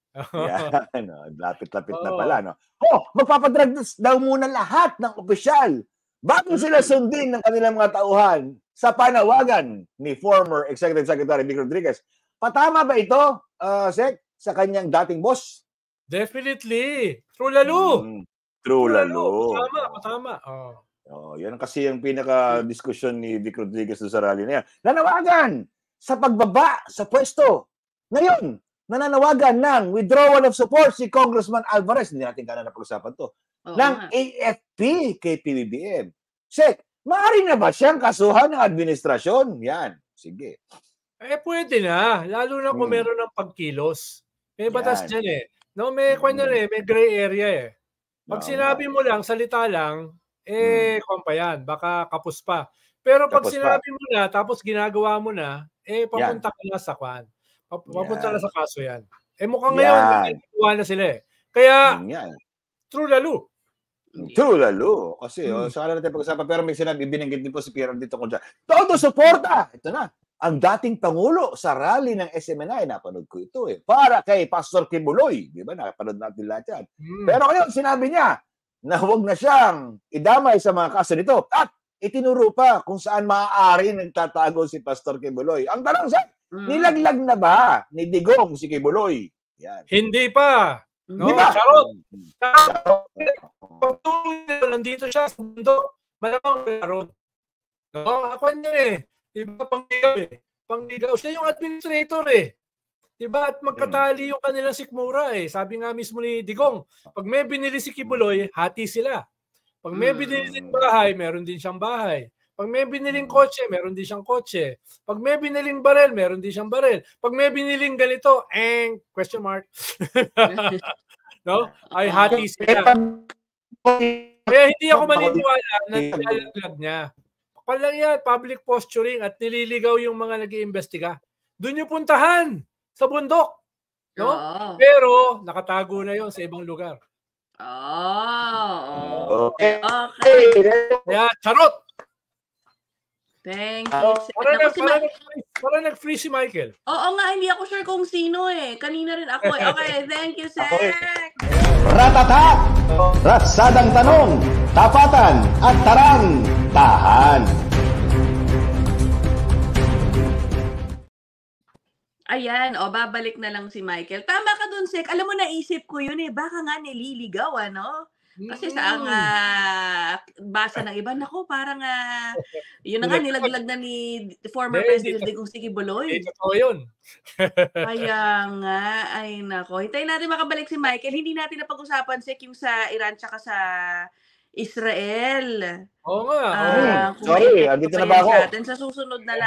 Yan, oh, lapit-lapit na Oo. pala, no? Oh, magpapadrag daw muna lahat ng opisyal bago sila sundin ng kanilang mga tauhan sa panawagan ni former Executive Secretary Vic Rodriguez. Patama ba ito, uh, Sek, sa kanyang dating boss? Definitely. True lalo. Mm, true lalo. Patama, patama. Oh. Oh, yan kasi yung pinaka-diskusyon ni Vic Rodriguez doon sa rally na yan. Nanawagan sa pagbaba sa pwesto. Ngayon, nananawagan ng withdrawal of support si Congressman Alvarez. Hindi natin kaya napag-usapan to. Oo ng nga. A F P kay P B B M. Sek, maaari na ba siyang kasuhan ng administrasyon? Yan. Sige. Eh, pwede na. Lalo na kung Hmm. meron ng pagkilos. May batas Yan. dyan eh. No, may, kwan yan eh, may gray area eh. Pag Oo sinabi nga. mo lang, salita lang, eh, kwan pa yan. Baka kapos pa. Pero pag Kapos pa. sinabi mo na, tapos ginagawa mo na, eh, papunta ka na sa kwan. Pap- Papunta na Yan. sa kaso yan. Eh, mukhang ngayon, Yan. nagkakawa na sila eh. Kaya, Yun yan. true lalo. True lalo. Kasi, oh, Hmm. sa kanila natin pag-usapan, pero may sinabi, binanggit din po si Pierre dito ko dyan. Todo suporta! Ito na. Ang dating Pangulo sa rally ng S M N I, napanood ko ito eh, para kay Pastor Kibuloy. Di ba? Napanood natin lahat yan. Hmm. Pero ngayon, sinabi niya na huwag na siyang idamay sa mga kaso nito. At itinuro pa kung saan maaari nagtatago si Pastor Kibuloy. Ang tanong sa, Mm. nilaglag na ba ni Digong si Kibuloy? Yan. Hindi pa. No, Di ba? Charot. Pag nandito siya sa mundo, malamang charot. No, ako niya eh. Diba, panggigaw eh. Panggigaw. Siya yung administrator eh. Diba? At magkatali yung kanilang sikmura eh. Sabi nga mismo ni Digong, pag may binili si Kibuloy, hati sila. Pag may Mm. biniling bahay, meron din siyang bahay. Pag may biniling kotse, meron din siyang kotse. Pag may biniling barel, meron din siyang barel. Pag may biniling ganito, eh, question mark. No? Ay hati sila. Kaya hindi ako maniniwala na nilalaglag niya. Palang yan, public posturing at nililigaw yung mga nag-iimbestiga. Doon yung puntahan sa bundok. No? Oo. Pero nakatago na yon sa ibang lugar. Oh. Okay. Okay. Kaya charot! Thank you. Uh, sir. para, Naku, nag, si para, Ma- nag, para nag-free si Michael. Oo nga, hindi ako sure kung sino eh. Kanina rin ako eh. Okay, thank you, Sek. Ratata! Ratsadang tanong, tapatan at tarang, tahan. Ayan, o babalik na lang si Michael. Tama ka dun, Sek. Alam mo, naisip ko yun eh. Baka nga nililigaw, ano? Kasi sa ang ah, basa ng iba, nako, parang ah, yun na nga, nilaglag na ni former Hindi, President hindi. Digong si Kibuloy. Eh, totoo yun. Kaya nga, ay nako. Hintayin natin makabalik si Michael. Hindi natin napag-usapan, Sek, yung sa Iran tsaka sa Israel. Oo nga. Ah, Hmm, sorry, kung may andito pa na ba yan ako? sa atin, sa susunod na lang.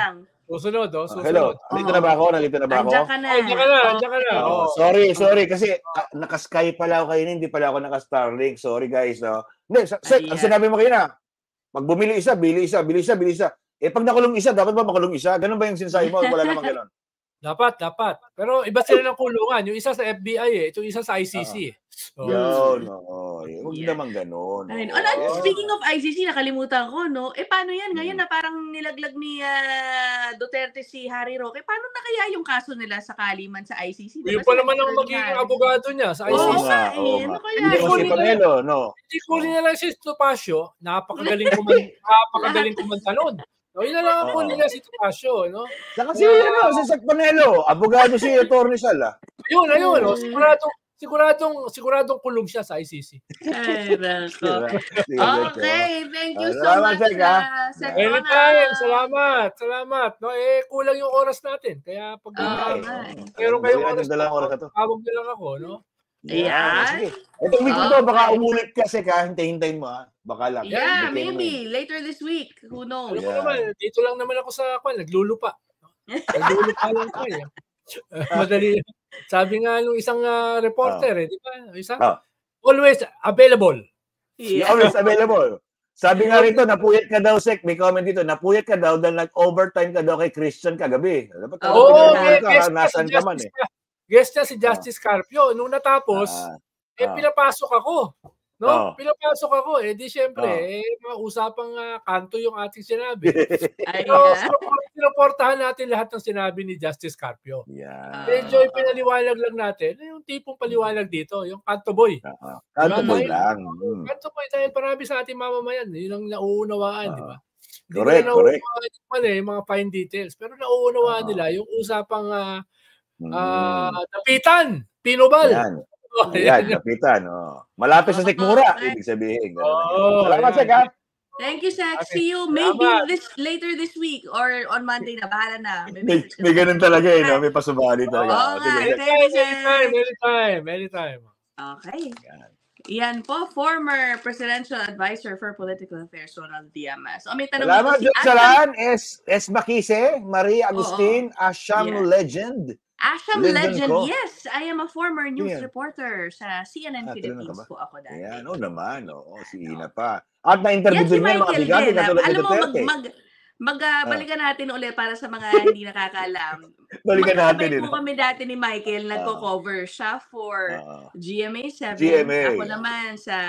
Susunod, oh. Susunod. Hello. Nandito na ba ako? Nandito na ba ako? Andiyan ka na. Andiyan ka na, andiyan ka na. Oh, Oh. sorry, sorry. Kasi uh, naka-Sky pala ako kayo, hindi pala ako naka-Starlink. Sorry guys. No? Hindi, sa, sa, ang sinabi mo kayo na, pag bumili isa, bili isa, bili isa, bili isa. Eh pag nakulong isa, dapat ba makulong isa? Ganun ba yung sinasabi mo? Wala namang ganun. Dapat, dapat. Pero iba sila ng kulungan. Yung isa sa F B I eh. Ito isa sa I C C eh. Oh. Yo, no. Huwag Yeah. naman ganun. Ayun. Oh. Oh, no, speaking of I C C, nakalimutan ko, no? Eh, paano yan? Ngayon na parang nilaglag ni ah, Duterte si Harry Roque. Paano na kaya yung kaso nila sa kaliman sa I C C? Yung Diba pa sila naman ang third magiging hand? abogado niya sa I C C. Oo Oo nga, nga, eh. oo Ano nga. kaya? Hindi ko si Panelo, no? Hindi ko rin nila si Topacio. Napakagaling kuman napakagaling kumanta nun. O, yun na lang ang Oo. nila si Topacio, no? Saka si, ano, si Sec Panelo, abogado si Atty. Sal, ah. Ayun, ayun. Oh, siguradong, siguradong, siguradong kulong siya sa I C C. Ay, nako. Sige, Okay, thank you so Salamat, much. Sec, ah. ah, Sec Anytime. Ronald. Salamat. Salamat. No, eh, kulang yung oras natin. Kaya pag Oo uh, nga. meron kayong Sige, oras, dalawang oras na to. tawag niyo lang ako, no? Ayan. Sige. Itong week na to, Okay. baka umulit kasi ka, hintay-hintayin mo, ha? Baka lang. Yeah, Hintayin mo. maybe. Later this week. Who knows? Alam mo Yeah. naman, dito lang naman ako sa kwan, naglulupa. Naglulupa lang ko eh. Madali. Sabi nga nung isang ah, reporter eh, di ba? Isa, Ah. always available. You're Yeah. always available. Sabi nga rito, napuyat ka daw, Sek. May comment dito, napuyat ka daw dahil nag-overtime ka daw kay Christian kagabi. Dapat Oo, oh, Oo, okay. eh, ka, guest niya si nasan ka man eh. Justice, guest niya si Justice Carpio. Nung natapos, Ah, eh ah. pinapasok ako. No? Oh. Pinapasok ako. Eh di syempre, Oh. eh, mga usapang ah, kanto yung ating sinabi. Ay, So, ah. sinuport- sinuportahan natin lahat ng sinabi ni Justice Carpio. Yeah. Medyo ipinaliwanag lang natin, yung tipong paliwanag dito, yung kanto boy. Ah, Kanto Diba? boy Dahil- lang. Mm. Kanto boy, dahil marami sa ating mamamayan, yun ang nauunawaan, di ba? Hindi Correct, nila correct. nauunawaan yung, ano, eh, yung mga fine details, pero nauunawaan Ah. nila yung usapang ah, Mm. ah, dapitan, pinubal. Yan. Oh, Ayan, yan. kapitan. Oh. Malapit sa Sikmura, ibig sabihin. Ganun. Oo, Salamat, yan. Sek, ha? Thank you, Sec. Okay. See you maybe Salamat. this later this week or on Monday na. Bahala na. May May, message may na. ganun talaga eh, no? May pasubali talaga. Oo Oh, nga. sige, Sek. Thank you, Sec. Anytime, anytime, anytime. Okay. Yan po, former Presidential Advisor for Political Affairs, Ronald Diamas. O, may tanong Salamat, dito si Diyos Asham, Salan, S. S. Makise, Marie Agustin, Asham Yeah. Legend. Asham Legend Legend. ko. Yes, I am a former news Yan. reporter sa C N N Ah, Philippines talaga ba? po ako dati. Ayan, oo naman. Oo, si Ina pa. At na-interview Yan si din niya mga Michael bigati din. ah. katulad ni Alam mo, mag, Duterte. mag, mag ah, balikan natin ulit para sa mga hindi nakakaalam. Balikan natin Magkakabay din. po kami dati ni Michael. Nagko-cover siya for Oo. G M A seven. G M A. Ako naman sa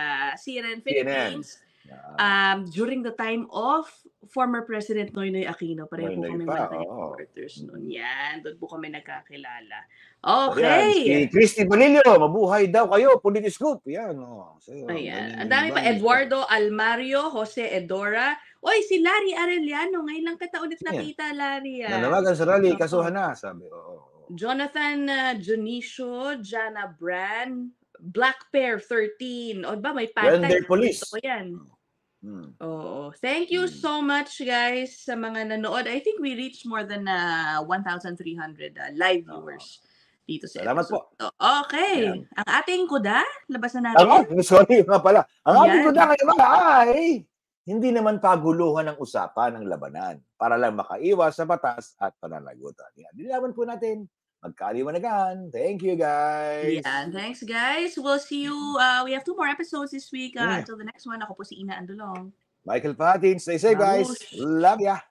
C N N C N N. Philippines. Um, during the time of former President Noynoy Aquino. Pareho po Noynoy kami pa, mga oo. reporters noon. Yan, doon po kami nagkakilala. Ayan, si Okay. Christy Balilio, mabuhay daw kayo, Politiscoop. Yan, oh. So, Ayan. ganyan Ang dami yung pa. iba. Eduardo Almario, Jose Edora. Oy, si Larry Arellano. Ngayon lang kita ulit nakita, Larry. ah. Nanawagan sa rally, kasuhan na, sabi. Oo. Jonathan uh, Junicio, Jana Bran, Black Pear thirteen. O ba, may patay. Render Police. Gusto ko yan. Hmm. Oo. Thank you so much, guys, sa mga nanood. I think we reached more than uh, one thousand three hundred uh, live viewers dito sa Salamat episode. po. to. Okay. Ayan. Ang ating kuda, labasan natin. Ang, sorry nga pala. Ang ating Yan. ko na ngayon ay hindi naman paguluhan ng usapan ng labanan para lang makaiwas sa batas at pananagutan. Yan. Dilawan po natin. Magkaliwanagan. Thank you, guys. Yeah, thanks, guys. We'll see you. Uh, we have two more episodes this week. Uh, Yeah. Until the next one, ako po si Ina Andulong. Michael Patin, stay safe, guys. Vamos. Love ya.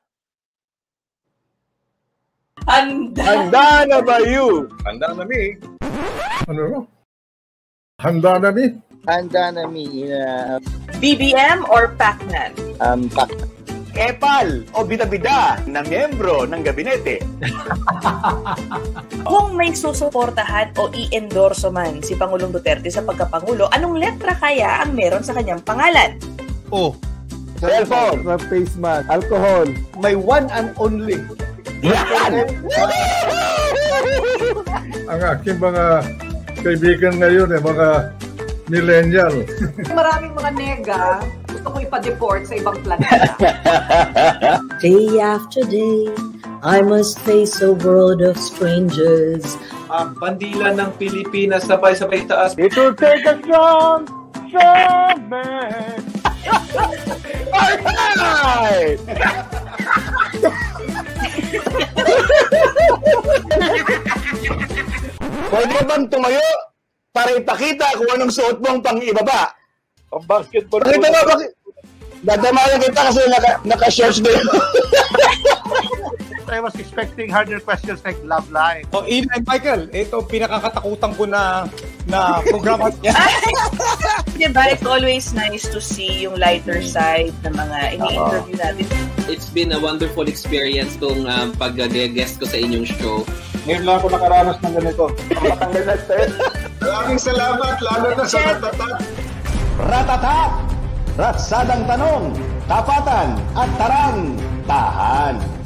Handa. Handa na ba you? Handa na mi. Ano? Handa na mi? Handa na mi. Uh, B B M or Pacman? um, pak. Epal o bida-bida na miyembro ng gabinete. Kung may susuportahan o i-endorso man si Pangulong Duterte sa pagkapangulo, anong letra kaya ang meron sa kanyang pangalan? Oh. Cellphone. face mask, alcohol. May one and only. Yan! Ang aking mga kaibigan ngayon, eh, mga millennial. Maraming mga nega gusto ko ipa-deport sa ibang planeta. Day after day, I must face a world of strangers. Ang bandila ng Pilipinas sabay-sabay taas. It will take a strong, strong man. Alright! bang tumayo para ipakita kung anong suot mong pang-ibaba? Ang basketball. Pakita mo, bakit? Dadamayan kita kasi naka, naka-shorts din. I was expecting harder questions like love life. Oh, Ina and Michael, ito pinakakatakutan ko na na programa niya. Diba, it's always nice to see yung lighter side ng mga ini-interview natin. It's been a wonderful experience tong um, pag-guest ko sa inyong show. Ngayon lang ako nakaranas ng ganito. Matanggal na tayo. Maraming salamat, lalo na sa Ratatat. Ratatat! Ratsadang tanong, tapatan at tarang, tahan.